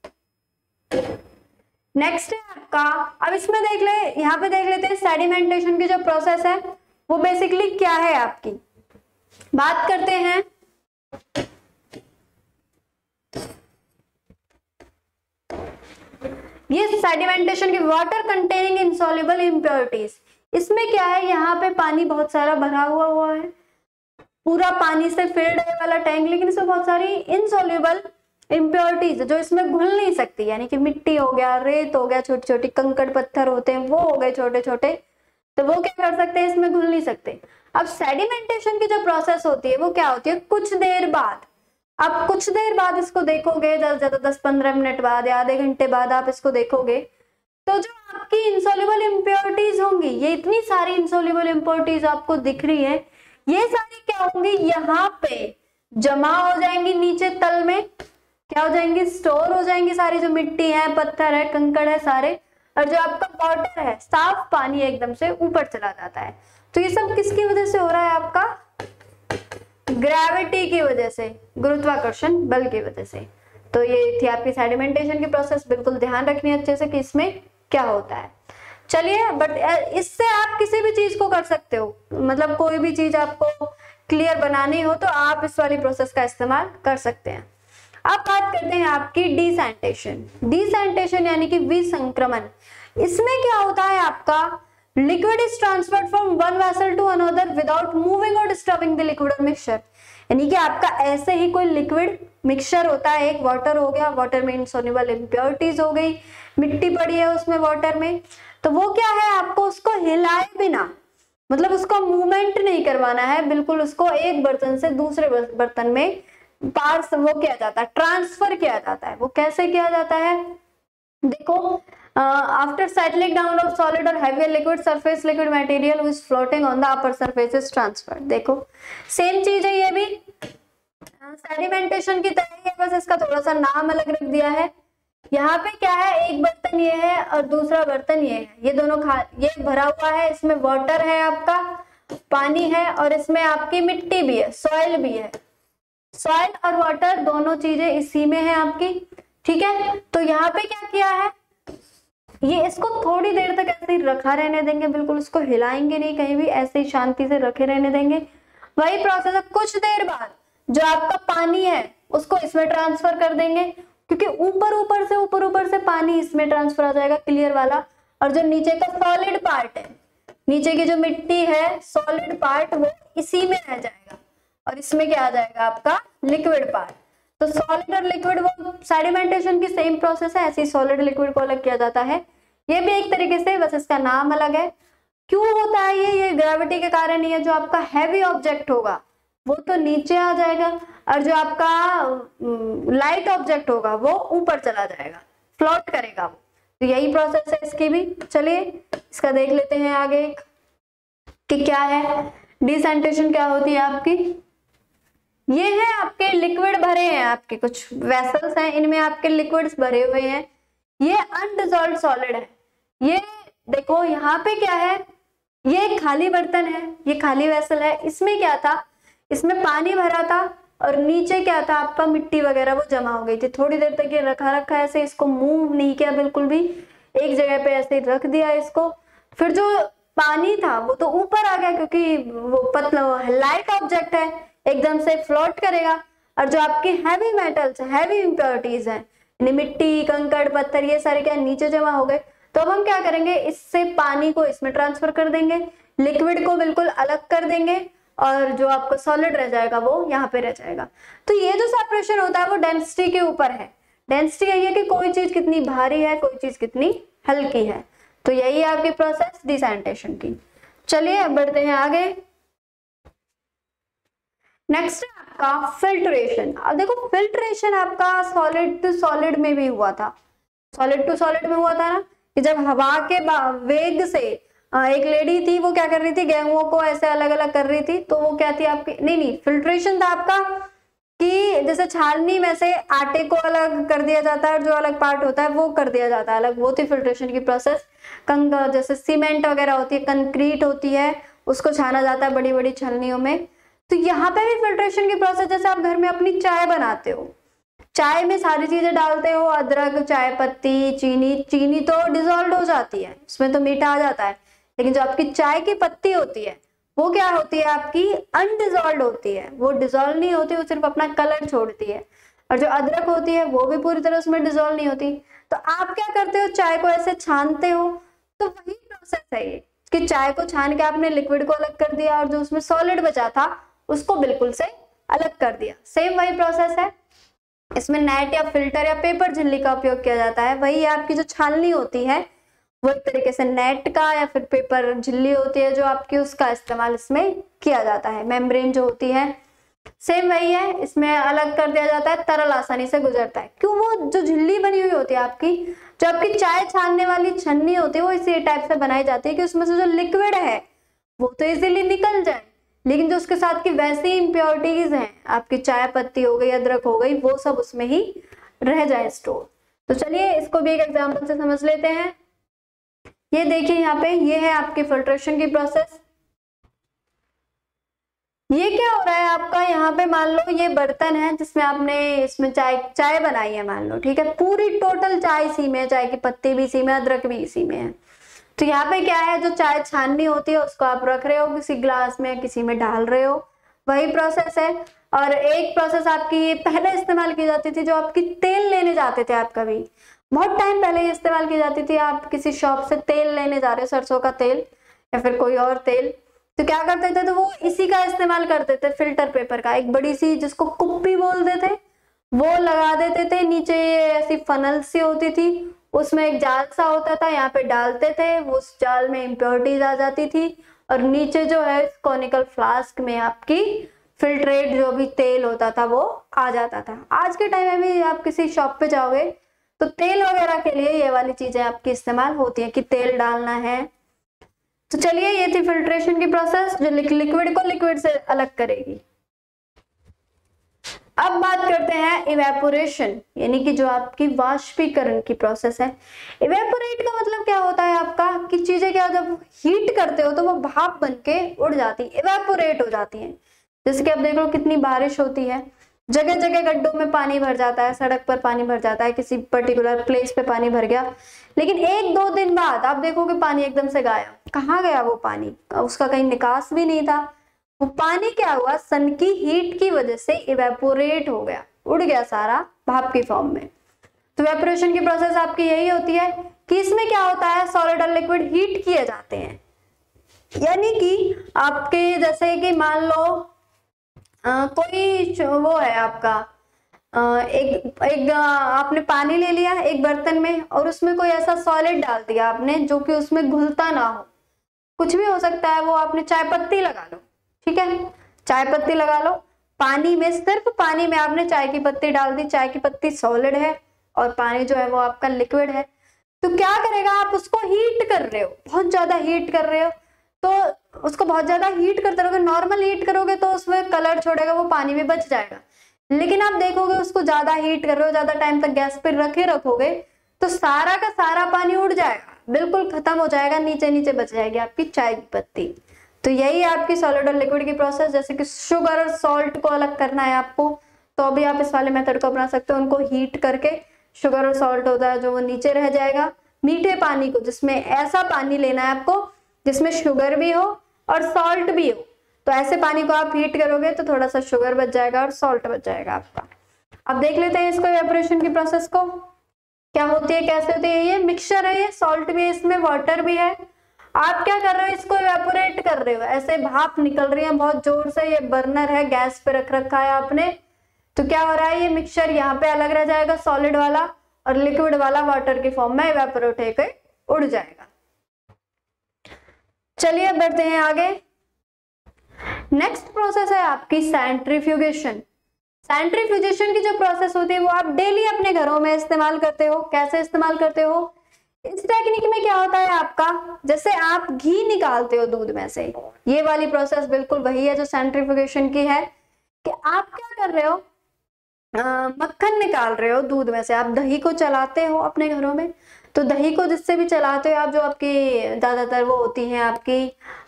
नेक्स्ट है आपका, अब इसमें देख ले, यहाँ पे देख लेते हैं सेडिमेंटेशन की जो प्रोसेस है वो बेसिकली क्या है आपकी। बात करते हैं ये सेडिमेंटेशन की, वाटर कंटेनिंग इनसॉल्युबल इम्प्योरिटीज। इसमें क्या है, यहाँ पे पानी बहुत सारा भरा हुआ हुआ है, पूरा पानी से फिल्ड है वाला टैंक, लेकिन इसमें बहुत सारी इनसॉल्युबल इम्प्योरिटीज जो इसमें घुल नहीं सकती, यानी कि मिट्टी हो गया, रेत हो गया, छोटी छोटी कंकड़ पत्थर होते हैं वो हो गए छोटे छोटे, तो वो क्या कर सकते हैं, इसमें घुल नहीं सकते। अब सेडिमेंटेशन की जो प्रोसेस होती है वो क्या होती है, कुछ देर बाद, अब कुछ देर बाद इसको देखोगे, ज्यादा ज्यादा दस पंद्रह मिनट बाद या आधे घंटे बाद आप इसको देखोगे, तो जो आपकी इनसॉल्युबल इम्प्योरिटीज होंगी, ये इतनी सारी इनसॉल्युबल इम्प्योरिटीज आपको दिख रही है, ये सारी क्या होंगी, यहाँ पे जमा हो जाएंगी, नीचे तल में क्या हो जाएंगी, स्टोर हो जाएंगी, सारी जो मिट्टी है, पत्थर है, कंकड़ है सारे, और जो आपका वाटर है, साफ पानी एकदम से ऊपर चला जाता है। तो ये सब किसकी वजह से हो रहा है, आपका ग्रेविटी की वजह से, गुरुत्वाकर्षण बल की वजह से। तो ये थी आपकी सेडिमेंटेशन की प्रोसेस, बिल्कुल ध्यान रखनी है अच्छे से कि इसमें क्या होता है। चलिए, बट इससे आप किसी भी चीज को कर सकते हो, मतलब कोई भी चीज आपको क्लियर बनानी हो तो आप इस वाली प्रोसेस का इस्तेमाल कर सकते हैं। अब बात करते हैं आपकी डिसैंटेशन। डिसैंटेशन यानी कि विसंक्रमण। इसमें क्या होता है, आपका liquid is transferred from one vessel to another without moving और डिस्टर्बिंग द लिक्विड और मिक्सचर। यानी कि आपका ऐसे ही कोई लिक्विड मिक्सचर होता है, एक वाटर हो गया, वाटर में इनसॉल्युबल इम्प्योरिटीज हो गई, मिट्टी पड़ी है उसमें वाटर में, तो वो क्या है, आपको उसको हिलाए बिना, मतलब उसको मूवमेंट नहीं करवाना है, बिल्कुल उसको एक बर्तन से दूसरे बर्तन में पार्स वो किया जाता है, ट्रांसफर किया जाता है। वो कैसे किया जाता है, देखो after settling down of solid और heavy liquid surface liquid material which floating on the upper surface is transferred. देखो सेम चीज है ये भी, सेडिमेंटेशन की तरह ही है, बस इसका थोड़ा सा नाम अलग रख दिया है। यहाँ पे क्या है, एक बर्तन ये है और दूसरा बर्तन ये है, ये दोनों खा ये भरा हुआ है, इसमें वाटर है आपका, पानी है, और इसमें आपकी मिट्टी भी है, सॉइल भी है। सॉइल और वाटर दोनों चीजें इसी में है आपकी, ठीक है। तो यहाँ पे क्या किया है, ये इसको थोड़ी देर तक ऐसे ही रखा रहने देंगे, बिल्कुल इसको हिलाएंगे नहीं कहीं भी, ऐसे ही शांति से रखे रहने देंगे। वही प्रोसेस है, कुछ देर बाद जो आपका पानी है उसको इसमें ट्रांसफर कर देंगे, क्योंकि ऊपर ऊपर से ऊपर ऊपर से पानी इसमें ट्रांसफर आ जाएगा, क्लियर वाला। और जो नीचे का सॉलिड पार्ट है, नीचे की जो मिट्टी है सॉलिड पार्ट, वो इसी में रह जाएगा, और इसमें क्या आ जाएगा आपका लिक्विड पार्ट। तो सॉलिड और लिक्विड वो सेडिमेंटेशन की सेम प्रोसेस है, ऐसे ही सॉलिड लिक्विड को अलग किया जाता है। ये भी एक तरीके से, बस इसका नाम अलग है। क्यों होता है ये ये ग्रेविटी के कारण ही है। जो आपका हैवी ऑब्जेक्ट होगा वो तो नीचे आ जाएगा, और जो आपका लाइट ऑब्जेक्ट होगा वो ऊपर चला जाएगा, फ्लोट करेगा वो। तो यही प्रोसेस है इसकी भी। चलिए इसका देख लेते हैं आगे कि क्या है डिसेंटेशन, क्या होती है आपकी। ये है आपके लिक्विड भरे हैं, आपके कुछ वेसल्स हैं, इनमें आपके लिक्विड्स भरे हुए हैं। ये अनडिसॉल्व्ड सॉलिड है। ये देखो यहाँ पे क्या है, ये एक खाली बर्तन है, ये खाली वेसल है। इसमें क्या था, इसमें पानी भरा था, और नीचे क्या था आपका मिट्टी वगैरह वो जमा हो गई थी। थोड़ी देर तक ये रखा रखा ऐसे, इसको मूव नहीं किया बिल्कुल भी, एक जगह पे ऐसे रख दिया इसको। फिर जो पानी था वो तो ऊपर आ गया, क्योंकि वो पतला लाइट ऑब्जेक्ट है, एकदम से फ्लोट करेगा। और जो आपकी हैवी मेटल्स, हैवी इंप्योरिटीज है, मिट्टी कंकड़ पत्थर, ये सारे क्या नीचे जमा हो गए। तो अब हम क्या करेंगे, इससे पानी को इसमें ट्रांसफर कर देंगे, लिक्विड को बिल्कुल अलग कर देंगे, और जो आपका सॉलिड रह जाएगा वो यहाँ पे रह जाएगा। तो ये जो सेपरेशन होता है वो डेंसिटी के ऊपर है। डेंसिटी यही है कि कोई चीज कितनी भारी है, कोई चीज कितनी हल्की है। तो यही है आपकी प्रोसेस डिसेंटेशन की। चलिए अब बढ़ते हैं आगे। नेक्स्ट है आपका फिल्ट्रेशन। अब देखो फिल्ट्रेशन आपका सॉलिड टू सॉलिड में भी हुआ था। सॉलिड टू सॉलिड में हुआ था ना, कि जब हवा के वेग से एक लेडी थी, वो क्या कर रही थी, गेहूं को ऐसे अलग अलग कर रही थी। तो वो क्या थी आपकी, नहीं नहीं फिल्ट्रेशन था आपका, कि जैसे छालनी में से आटे को अलग कर दिया जाता है, और जो अलग पार्ट होता है वो कर दिया जाता है अलग, वो थी फिल्ट्रेशन की प्रोसेस। कंक जैसे सीमेंट वगैरह होती है, कंक्रीट होती है, उसको छाना जाता है बड़ी बड़ी छलनियों में। तो यहाँ पे भी फिल्ट्रेशन की प्रोसेस, जैसे आप घर में अपनी चाय बनाते हो, चाय में सारी चीजें डालते हो, अदरक, चाय पत्ती, चीनी। चीनी तो डिजोल्व हो जाती है, उसमें तो मीठा आ जाता है, लेकिन जो आपकी चाय की पत्ती होती है वो क्या होती है आपकी, अनडिजोल्व होती है, वो डिजोल्व नहीं होती, वो सिर्फ अपना कलर छोड़ती है। और जो अदरक होती है वो भी पूरी तरह उसमें डिजोल्व नहीं होती। तो आप क्या करते हो, चाय को ऐसे छानते हो। तो वही प्रोसेस है ये, कि चाय को छान के आपने लिक्विड को अलग कर दिया, और जो उसमें सॉलिड बचा था उसको बिल्कुल से अलग कर दिया। सेम वही प्रोसेस है। इसमें नेट या फिल्टर या पेपर झिल्ली का उपयोग किया जाता है। वही आपकी जो छाननी होती है वो एक तरीके से नेट का या फिर पेपर झिल्ली होती है जो आपकी, उसका इस्तेमाल इसमें किया जाता है। मेम्ब्रेन जो होती है सेम वही है, इसमें अलग कर दिया जाता है, तरल आसानी से गुजरता है। क्यों, वो जो झिल्ली बनी हुई होती है आपकी, जो आपकी चाय छानने वाली छन्नी होती है, वो इसी टाइप से बनाई जाती है कि उसमें से जो लिक्विड है वो तो इजीली निकल जाए, लेकिन जो उसके साथ की वैसी इंप्योरिटीज हैं, आपकी चाय पत्ती हो गई, अदरक हो गई, वो सब उसमें ही रह जाए स्टोर। तो चलिए इसको भी एक एग्जांपल से समझ लेते हैं। ये देखिए यहाँ पे, ये है आपकी फिल्ट्रेशन की प्रोसेस। ये क्या हो रहा है आपका, यहाँ पे मान लो ये बर्तन है जिसमें आपने इसमें चाय चाय बनाई है, मान लो, ठीक है, पूरी टोटल चाय इसी में है, चाय की पत्ती भी इसी में, अदरक भी इसी में है। तो यहाँ पे क्या है, जो चाय छाननी होती है उसको आप रख रहे हो किसी ग्लास में, किसी में डाल रहे हो, वही प्रोसेस है। और एक प्रोसेस आपकी पहले इस्तेमाल की जाती थी, जो आपकी तेल लेने जाते थे आप, कभी बहुत टाइम पहले ये इस्तेमाल की जाती थी। आप किसी शॉप से तेल लेने जा रहे हो, सरसों का तेल या फिर कोई और तेल, तो क्या करते थे, तो वो इसी का इस्तेमाल करते थे, फिल्टर पेपर का, एक बड़ी सी जिसको कुप्पी बोलते थे, वो लगा देते थे। नीचे ऐसी फनल सी होती थी, उसमें एक जाल सा होता था, यहाँ पे डालते थे, उस जाल में इम्प्योरिटीज आ जाती थी, और नीचे जो है कॉनिकल फ्लास्क में आपकी फिल्ट्रेट जो भी तेल होता था वो आ जाता था। आज के टाइम में भी आप किसी शॉप पे जाओगे तो तेल वगैरह के लिए ये वाली चीजें आपकी इस्तेमाल होती है कि तेल डालना है। तो चलिए, ये थी फिल्ट्रेशन की प्रोसेस जो लिक्विड को लिक्विड से अलग करेगी। अब बात करते हैं इवेपोरेशन, यानी कि जो आपकी वाष्पीकरण की प्रोसेस है। इवेपोरेट का मतलब क्या होता है आपका कि चीजें क्या, जब हीट करते हो तो वो भाप बन के उड़ जाती है, इवेपोरेट हो जाती है। जैसे कि आप देख लो कितनी बारिश होती है, जगह जगह गड्ढों में पानी भर जाता है, सड़क पर पानी भर जाता है, किसी पर्टिकुलर प्लेस पे पानी भर गया, लेकिन एक दो दिन बाद आप देखोगे पानी एकदम से गायब। कहाँ गया वो पानी? उसका कहीं निकास भी नहीं था। वो पानी क्या हुआ, सन की हीट की वजह से इवेपोरेट हो गया, उड़ गया सारा भाप की फॉर्म में। तो इवेपोरेशन की प्रोसेस आपकी यही होती है कि इसमें क्या होता है, सॉलिड और लिक्विड हीट किए जाते हैं। यानी कि आपके जैसे कि मान लो आ, कोई वो है आपका आ, एक एक आ, आपने पानी ले लिया एक बर्तन में और उसमें कोई ऐसा सॉलिड डाल दिया आपने जो कि उसमें घुलता ना हो, कुछ भी हो सकता है वो। आपने चाय पत्ती लगा लो, ठीक है, चाय पत्ती लगा लो पानी में, सिर्फ पानी में आपने चाय की पत्ती डाल दी, चाय की पत्ती सॉलिड है और पानी जो है वो आपका लिक्विड है। तो क्या करेगा, आप उसको हीट कर रहे हो, बहुत ज्यादा हीट कर रहे हो, तो उसको बहुत ज्यादा हीट करते रहोगे, नॉर्मल हीट करोगे तो उसमें कलर छोड़ेगा, वो पानी में बच जाएगा। लेकिन आप देखोगे उसको ज्यादा हीट कर रहे हो, ज्यादा टाइम तक गैस पर रखे रखोगे तो सारा का सारा पानी उड़ जाएगा, बिल्कुल खत्म हो जाएगा, नीचे नीचे बच जाएगी आपकी चाय की पत्ती। तो यही है आपकी सॉलिड और लिक्विड की प्रोसेस। जैसे कि शुगर और सॉल्ट को अलग करना है आपको, तो अभी आप इस वाले मेथड को अपना सकते हो। उनको हीट करके शुगर और सॉल्ट होता है जो वो नीचे रह जाएगा। मीठे पानी को, जिसमें ऐसा पानी लेना है आपको जिसमें शुगर भी हो और सॉल्ट भी हो, तो ऐसे पानी को आप हीट करोगे तो थोड़ा सा शुगर बच जाएगा और सॉल्ट बच जाएगा आपका। अब देख लेते हैं इसको इवेपोरेशन की प्रोसेस को क्या होती है, कैसे होती है। ये मिक्सचर है, ये सॉल्ट भी है, इसमें वाटर भी है। आप क्या कर रहे हो, इसको इवेपोरेट कर रहे हो, ऐसे भाप निकल रही है बहुत जोर से। ये बर्नर है, गैस पे रख रखा है आपने, तो क्या हो रहा है, ये मिक्सचर यहाँ पे अलग रह जाएगा सॉलिड वाला, और लिक्विड वाला वाटर की फॉर्म में इवेपोरेट होकर उड़ जाएगा। चलिए अब बढ़ते हैं आगे। नेक्स्ट प्रोसेस है आपकी सेंट्रीफ्यूगेशन। सेंट्रीफ्यूगेशन की जो प्रोसेस होती है वो आप डेली अपने घरों में इस्तेमाल करते हो। कैसे इस्तेमाल करते हो, इस टेक्निक में क्या होता है आपका, जैसे आप घी निकालते हो दूध में से, ये वाली प्रोसेस बिल्कुल वही है जो सेंट्रीफ्यूगेशन की है। कि आप क्या कर रहे हो, आ, मक्खन निकाल रहे हो दूध में से। आप दही को चलाते हो अपने घरों में, तो दही को जिससे भी चलाते हो आप, जो आपकी ज्यादातर वो होती हैं आपकी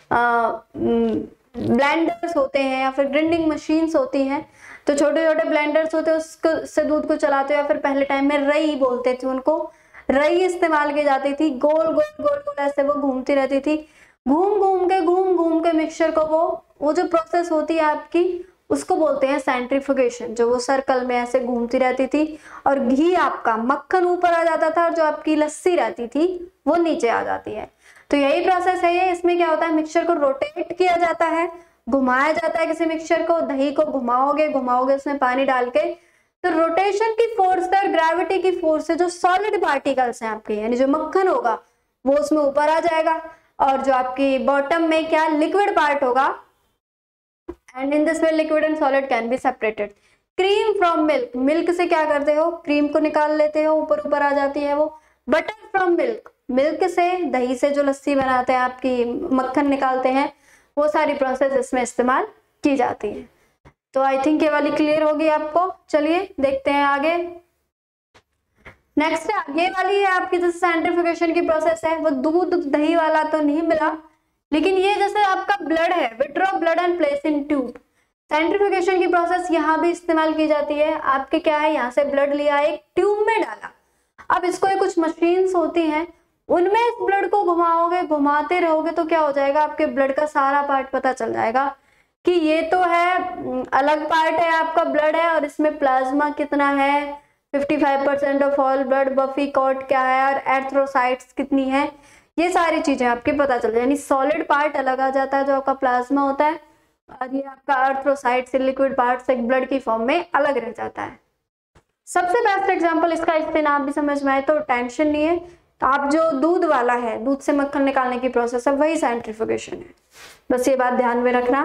ब्लेंडर्स होते हैं या फिर ग्राइंडिंग मशीन्स होती हैं, तो छोटे छोटे ब्लेंडर्स होते हैं, उसको से दूध को चलाते हो। या फिर पहले टाइम में रई बोलते थे उनको, रई इस्तेमाल की जाती थी, गोल गोल गोल गोल ऐसे वो घूमती रहती थी, घूम घूम के घूम घूम के मिक्सचर को वो वो जो प्रोसेस होती है आपकी उसको बोलते हैं सेंट्रीफ्यूगेशन, जो वो सर्कल में ऐसे घूमती रहती थी और घी आपका मक्खन ऊपर आ जाता था और जो आपकी लस्सी रहती थी वो नीचे आ जाती है। तो यही प्रोसेस है ये। इसमें क्या होता है, मिक्सचर को रोटेट किया जाता है, घुमाया जाता है किसी मिक्सचर को, दही को घुमाओगे घुमाओगे उसमें पानी डाल के, तो रोटेशन की फोर्स से और ग्रेविटी की फोर्स से जो सॉलिड पार्टिकल्स हैं आपके, यानी जो मक्खन होगा वो उसमें ऊपर आ जाएगा, और जो आपकी बॉटम में क्या लिक्विड पार्ट होगा, and in this way liquid and solid can be separated. Cream from milk, milk से क्या करते हो, क्रीम को निकाल लेते हो, ऊपर ऊपर आ जाती है वो। बटर फ्रॉम मिल्क, मिल्क से दही से जो लस्सी बनाते हैं आपकी मक्खन निकालते हैं, वो सारी प्रोसेस इसमें इस्तेमाल की जाती है। तो आई थिंक ये वाली क्लियर होगी आपको। चलिए देखते हैं आगे। नेक्स्ट ये वाली है आपकी जैसे सेंट्रीफ्यूगेशन की प्रोसेस है, वो दूध दही वाला तो नहीं मिला, लेकिन ये जैसे आपका ब्लड है, withdraw blood and place in tube. Centrifugation की प्रोसेस यहाँ भी इस्तेमाल की जाती है। आपके क्या है, यहाँ से ब्लड लिया एक ट्यूब में डाला, अब इसको कुछ मशीन्स होती हैं उनमें इस ब्लड को घुमाओगे, घुमाते रहोगे तो क्या हो जाएगा, आपके ब्लड का सारा पार्ट पता चल जाएगा कि ये तो है अलग पार्ट है आपका ब्लड है, और इसमें प्लाज्मा कितना है, पचपन percent of all blood, buffy coat क्या है, और एर्थ्रोसाइट्स कितनी है, ये सारी चीजें आपके पता चल जाए। यानी सॉलिड पार्ट अलग आ जाता है जो आपका प्लाज्मा होता है, और ये आपका एर्थ्रोसाइट्स लिक्विड पार्ट एक ब्लड की फॉर्म में अलग रह जाता है। सबसे बेस्ट एग्जांपल इसका, इससे नाम भी समझ में आए तो टेंशन नहीं है। तो आप जो दूध वाला है, दूध से मक्खन निकालने की प्रोसेस है, वही सेंट्रीफ्यूगेशन है, बस ये बात ध्यान में रखना।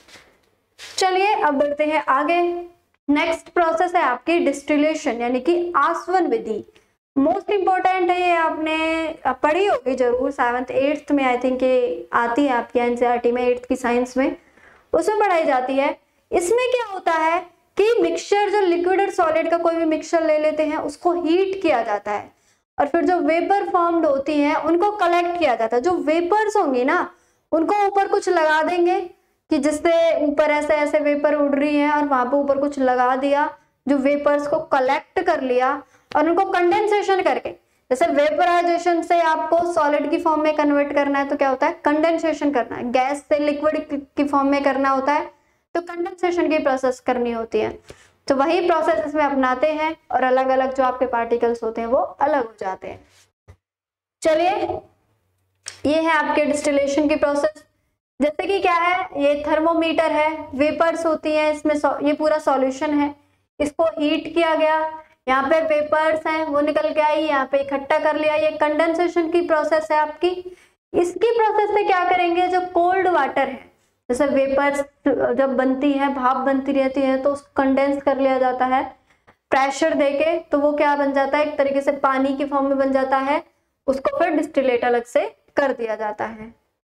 चलिए अब बढ़ते हैं आगे। नेक्स्ट प्रोसेस है आपकी डिस्टिलेशन, यानी कि आसवन विधि। मोस्ट इम्पोर्टेंट है ये, आपने पढ़ी होगी जरूर सेवन्थ एट्थ में, आई थिंक ये आती है आपकी एनसीईआरटी में, एट्थ की साइंस में उसमें पढ़ाई जाती है। इसमें क्या होता है कि मिक्सचर, जो लिक्विड और सॉलिड का कोई भी मिक्सचर ले लेते हैं, उसको हीट किया जाता है और फिर जो वेपर फॉर्म्ड होती हैं उनको कलेक्ट किया जाता है। जो वेपर्स होंगी ना उनको ऊपर कुछ लगा देंगे कि जिससे ऊपर ऐसे ऐसे वेपर उड़ रही हैं, और वहां पे ऊपर कुछ लगा दिया, जो वेपर्स को कलेक्ट कर लिया और उनको कंडेंसेशन करके, जैसे वेपराइजेशन से आपको सॉलिड की फॉर्म में कन्वर्ट करना है तो क्या होता है, कंडेंसेशन करना है। गैस से लिक्विड की फॉर्म में करना होता है तो कंडेंसेशन की प्रोसेस करनी होती है। तो वही प्रोसेस इसमें अपनाते हैं और अलग अलग जो आपके पार्टिकल्स होते हैं वो अलग हो जाते हैं। चलिए, ये है आपके डिस्टिलेशन की प्रोसेस। जैसे कि क्या है, ये थर्मोमीटर है, वेपर्स होती हैं इसमें, ये पूरा सॉल्यूशन है, इसको हीट किया गया, यहाँ पे वेपर्स हैं वो निकल के आई, यहाँ पे इकट्ठा कर लिया, ये कंडेंसेशन की प्रोसेस है आपकी। इसकी प्रोसेस से क्या करेंगे, जो कोल्ड वाटर है, जैसे वेपर्स जब बनती है, भाप बनती रहती है, तो उसको कंडेंस कर लिया जाता है प्रेशर देके, तो वो क्या बन जाता है, एक तरीके से पानी की फॉर्म में बन जाता है, उसको फिर डिस्टिलेट अलग से कर दिया जाता है।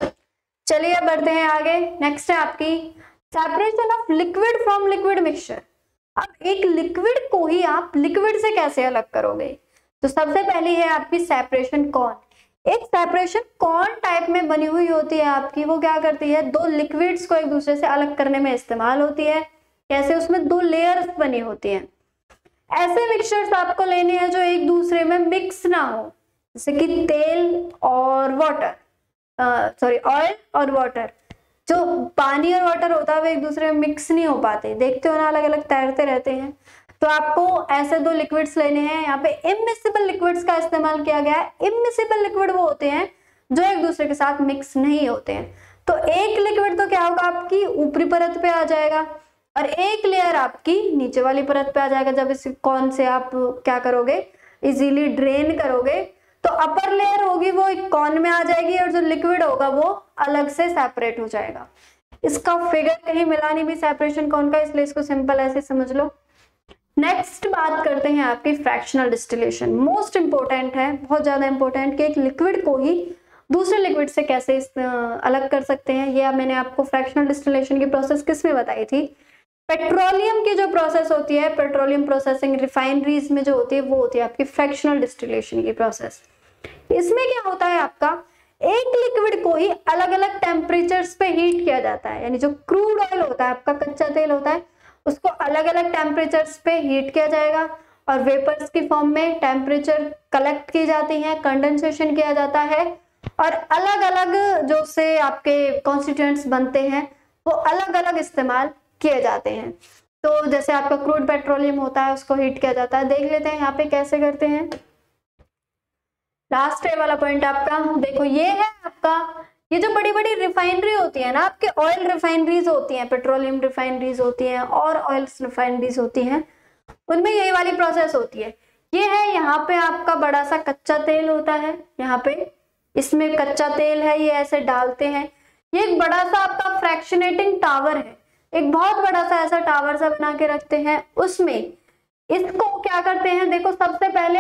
चलिए अब बढ़ते हैं आगे। नेक्स्ट है आपकी separation of liquid from liquid mixture. अब एक लिक्विड को ही आप लिक्विड से कैसे अलग करोगे, तो सबसे पहली है आपकी सेपरेशन कॉन। एक सेपरेशन कॉन टाइप में बनी हुई होती है आपकी, वो क्या करती है, दो लिक्विड्स को एक दूसरे से अलग करने में इस्तेमाल होती है। कैसे, उसमें दो लेयर्स बनी होती हैं। ऐसे मिक्सचर्स आपको लेने हैं जो एक दूसरे में मिक्स ना हो, जैसे कि तेल और वाटर, सॉरी ऑयल और वाटर, जो पानी और वाटर होता है वो एक दूसरे में मिक्स नहीं हो पाते, देखते हो ना, अलग अलग तैरते रहते हैं। तो आपको ऐसे दो लिक्विड्स लेने हैं। यहाँ पे इमिसिबल लिक्विड्स का इस्तेमाल किया गया है। इमिसिबल लिक्विड वो होते हैं जो एक दूसरे के साथ मिक्स नहीं होते हैं। तो एक लिक्विड तो क्या होगा, आपकी ऊपरी परत पे आ जाएगा और एक लेयर आपकी नीचे वाली परत पे आ जाएगा। जब इस कौन से आप क्या करोगे, इजीली ड्रेन करोगे, तो अपर लेयर होगी वो एक कॉन में आ जाएगी और जो लिक्विड होगा वो अलग से सेपरेट हो जाएगा। इसका फिगर कहीं मिला नहीं भी सेपरेशन कॉन का, इसलिए इसको सिंपल ऐसे समझ लो। नेक्स्ट बात करते हैं आपकी फ्रैक्शनल डिस्टिलेशन। मोस्ट इंपोर्टेंट है, बहुत ज्यादा इंपॉर्टेंट, कि एक लिक्विड को ही दूसरे लिक्विड से कैसे इस, अलग कर सकते हैं। ये मैंने आपको फ्रैक्शनल डिस्टिलेशन की प्रोसेस किस में बताई थी, पेट्रोलियम की जो प्रोसेस होती है, पेट्रोलियम प्रोसेसिंग रिफाइनरीज में जो होती है वो होती है आपकी फ्रैक्शनल डिस्टिलेशन की प्रोसेस। इसमें क्या होता है, आपका एक लिक्विड को ही अलग अलग टेम्परेचर्स पे हीट किया जाता है। यानी जो क्रूड ऑयल होता है, आपका कच्चा तेल होता है, उसको अलग अलग टेम्परेचर्स पे हीट किया जाएगा और वेपर्स की फॉर्म में टेम्परेचर कलेक्ट की जाती है, कंडेंसेशन किया जाता है और अलग अलग जो से आपके कॉन्स्टिट्यूएंट्स बनते हैं वो अलग अलग इस्तेमाल किए जाते हैं। तो जैसे आपका क्रूड पेट्रोलियम होता है, उसको हीट किया जाता है। देख लेते हैं यहाँ पे कैसे करते हैं। लास्ट है वाला पॉइंट आपका, देखो ये है आपका, ये जो बड़ी बड़ी रिफाइनरी होती है ना, आपके ऑयल रिफाइनरीज होती हैं, पेट्रोलियम रिफाइनरीज होती हैं और ऑयल रिफाइनरीज होती हैं, उनमें यही वाली प्रोसेस होती है। ये है यहाँ पे आपका बड़ा सा कच्चा तेल होता है, यहाँ पे इसमें कच्चा तेल है, ये ऐसे डालते हैं। ये एक बड़ा सा आपका फ्रैक्शनेटिंग टावर है, एक बहुत बड़ा सा ऐसा टावर सा बना के रखते हैं। उसमें इसको क्या करते हैं, देखो सबसे पहले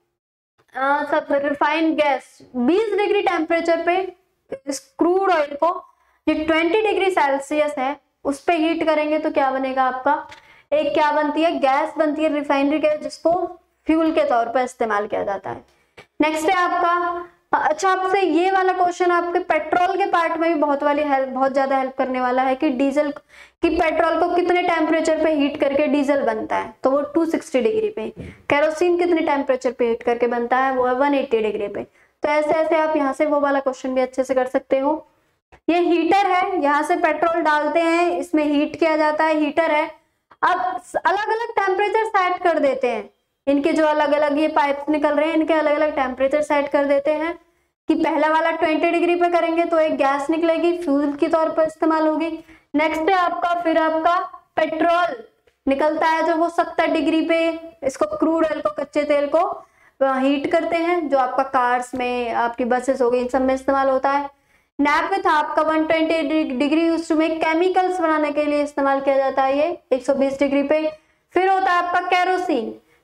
आ, सब रिफाइंड गैस बीस डिग्री टेम्परेचर पे इस क्रूड ऑयल को, जो बीस डिग्री सेल्सियस है, उस पे हीट करेंगे तो क्या बनेगा आपका, एक क्या बनती है, गैस बनती है रिफाइनरी गैस, जिसको फ्यूल के तौर पर इस्तेमाल किया जाता है। नेक्स्ट है आपका, अच्छा आपसे ये वाला क्वेश्चन आपके पेट्रोल के पार्ट में भी बहुत वाली हेल्प, बहुत ज्यादा हेल्प करने वाला है कि डीजल कि पेट्रोल को कितने टेम्परेचर पे हीट करके डीजल बनता है, तो वो दो सौ साठ डिग्री पे। केरोसिन कितने टेम्परेचर पे हीट करके बनता है, वो है एक सौ अस्सी डिग्री पे। तो ऐसे ऐसे आप यहाँ से वो वाला क्वेश्चन भी अच्छे से कर सकते हो। ये हीटर है, यहाँ से पेट्रोल डालते हैं, इसमें हीट किया जाता है, हीटर है। अब अलग अलग टेम्परेचर सेट कर देते हैं, इनके जो अलग अलग ये पाइप्स निकल रहे हैं, इनके अलग अलग टेम्परेचर सेट कर देते हैं कि पहला वाला बीस डिग्री पे करेंगे तो एक गैस निकलेगी, फ्यूल के तौर पर इस्तेमाल होगी। नेक्स्ट है आपका, फिर आपका पेट्रोल निकलता है जो वो सत्तर डिग्री पे, इसको क्रूड ऑयल को, कच्चे तेल को हीट करते हैं, जो आपका कार्स में, आपकी बसेस हो गई, इन सब में इस्तेमाल होता है। नैपथ आपका एक सौ बीस डिग्री उसमें केमिकल्स बनाने के लिए इस्तेमाल किया जाता है, ये एक सौ बीस डिग्री पे। फिर होता है आपका केरोसिन,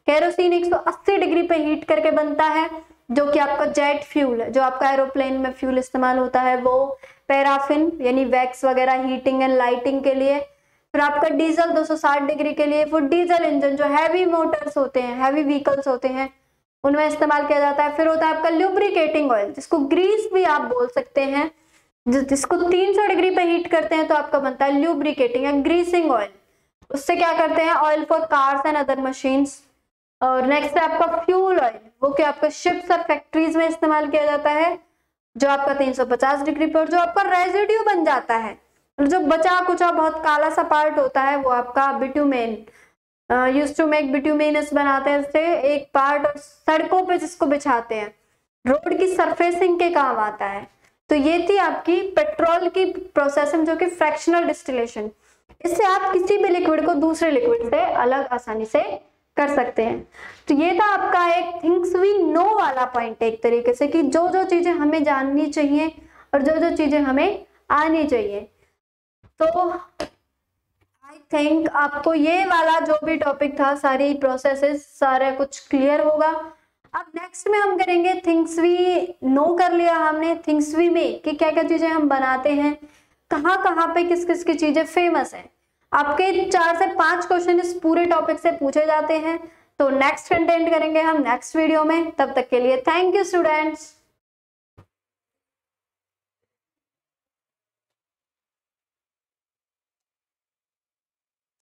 केरोसिन एक सौ अस्सी डिग्री पे हीट करके बनता है, जो कि आपका जेट फ्यूल है, जो आपका एरोप्लेन में फ्यूल इस्तेमाल होता है वो। पैराफिन यानी वैक्स वगैरह हीटिंग एंड लाइटिंग के लिए। फिर आपका डीजल दो सौ साठ डिग्री के लिए। फिर डीजल इंजन जो हैवी मोटर्स होते हैं, हैवी व्हीकल्स होते हैं, उनमें इस्तेमाल किया जाता है। फिर होता है आपका ल्यूब्रिकेटिंग ऑयल, जिसको ग्रीस भी आप बोल सकते हैं, जिसको तीन सौ डिग्री पे हीट करते हैं तो आपका बनता है ल्यूब्रिकेटिंग या ग्रीसिंग ऑयल। उससे क्या करते हैं, oil for cars and other machines. और नेक्स्ट है आपका फ्यूल ऑयल, वो कि आपका शिप्स और फैक्ट्रीज में इस्तेमाल किया जाता है, जो आपका तीन सौ पचास डिग्री पर, जो आपका रेजिड्यू बन जाता है, जो बचा कुचा बहुत काला सा पार्ट होता है, वो आपका bitumen, used to make bitumens बनाते हैं इससे एक पार्ट, और सड़कों पे जिसको बिछाते हैं, रोड की सरफेसिंग के काम आता है। तो ये थी आपकी पेट्रोल की प्रोसेसिंग, जो कि फ्रैक्शनल डिस्टिलेशन। इससे आप किसी भी लिक्विड को दूसरे लिक्विड से अलग आसानी से कर सकते हैं। तो ये था आपका एक थिंग्स वी नो वाला पॉइंट, एक तरीके से कि जो जो चीजें हमें जाननी चाहिए और जो जो चीजें हमें आनी चाहिए। तो आई थिंक आपको ये वाला जो भी टॉपिक था, सारी प्रोसेसेस, सारा कुछ क्लियर होगा। अब नेक्स्ट में हम करेंगे थिंग्स वी नो। कर लिया हमने थिंग्स वी में कि क्या क्या चीजें हम बनाते हैं, कहाँ कहाँ पे किस किस की चीजें फेमस है। आपके चार से पांच क्वेश्चन इस पूरे टॉपिक से पूछे जाते हैं। तो नेक्स्ट कंटेंट करेंगे हम नेक्स्ट वीडियो में। तब तक के लिए थैंक यू स्टूडेंट्स।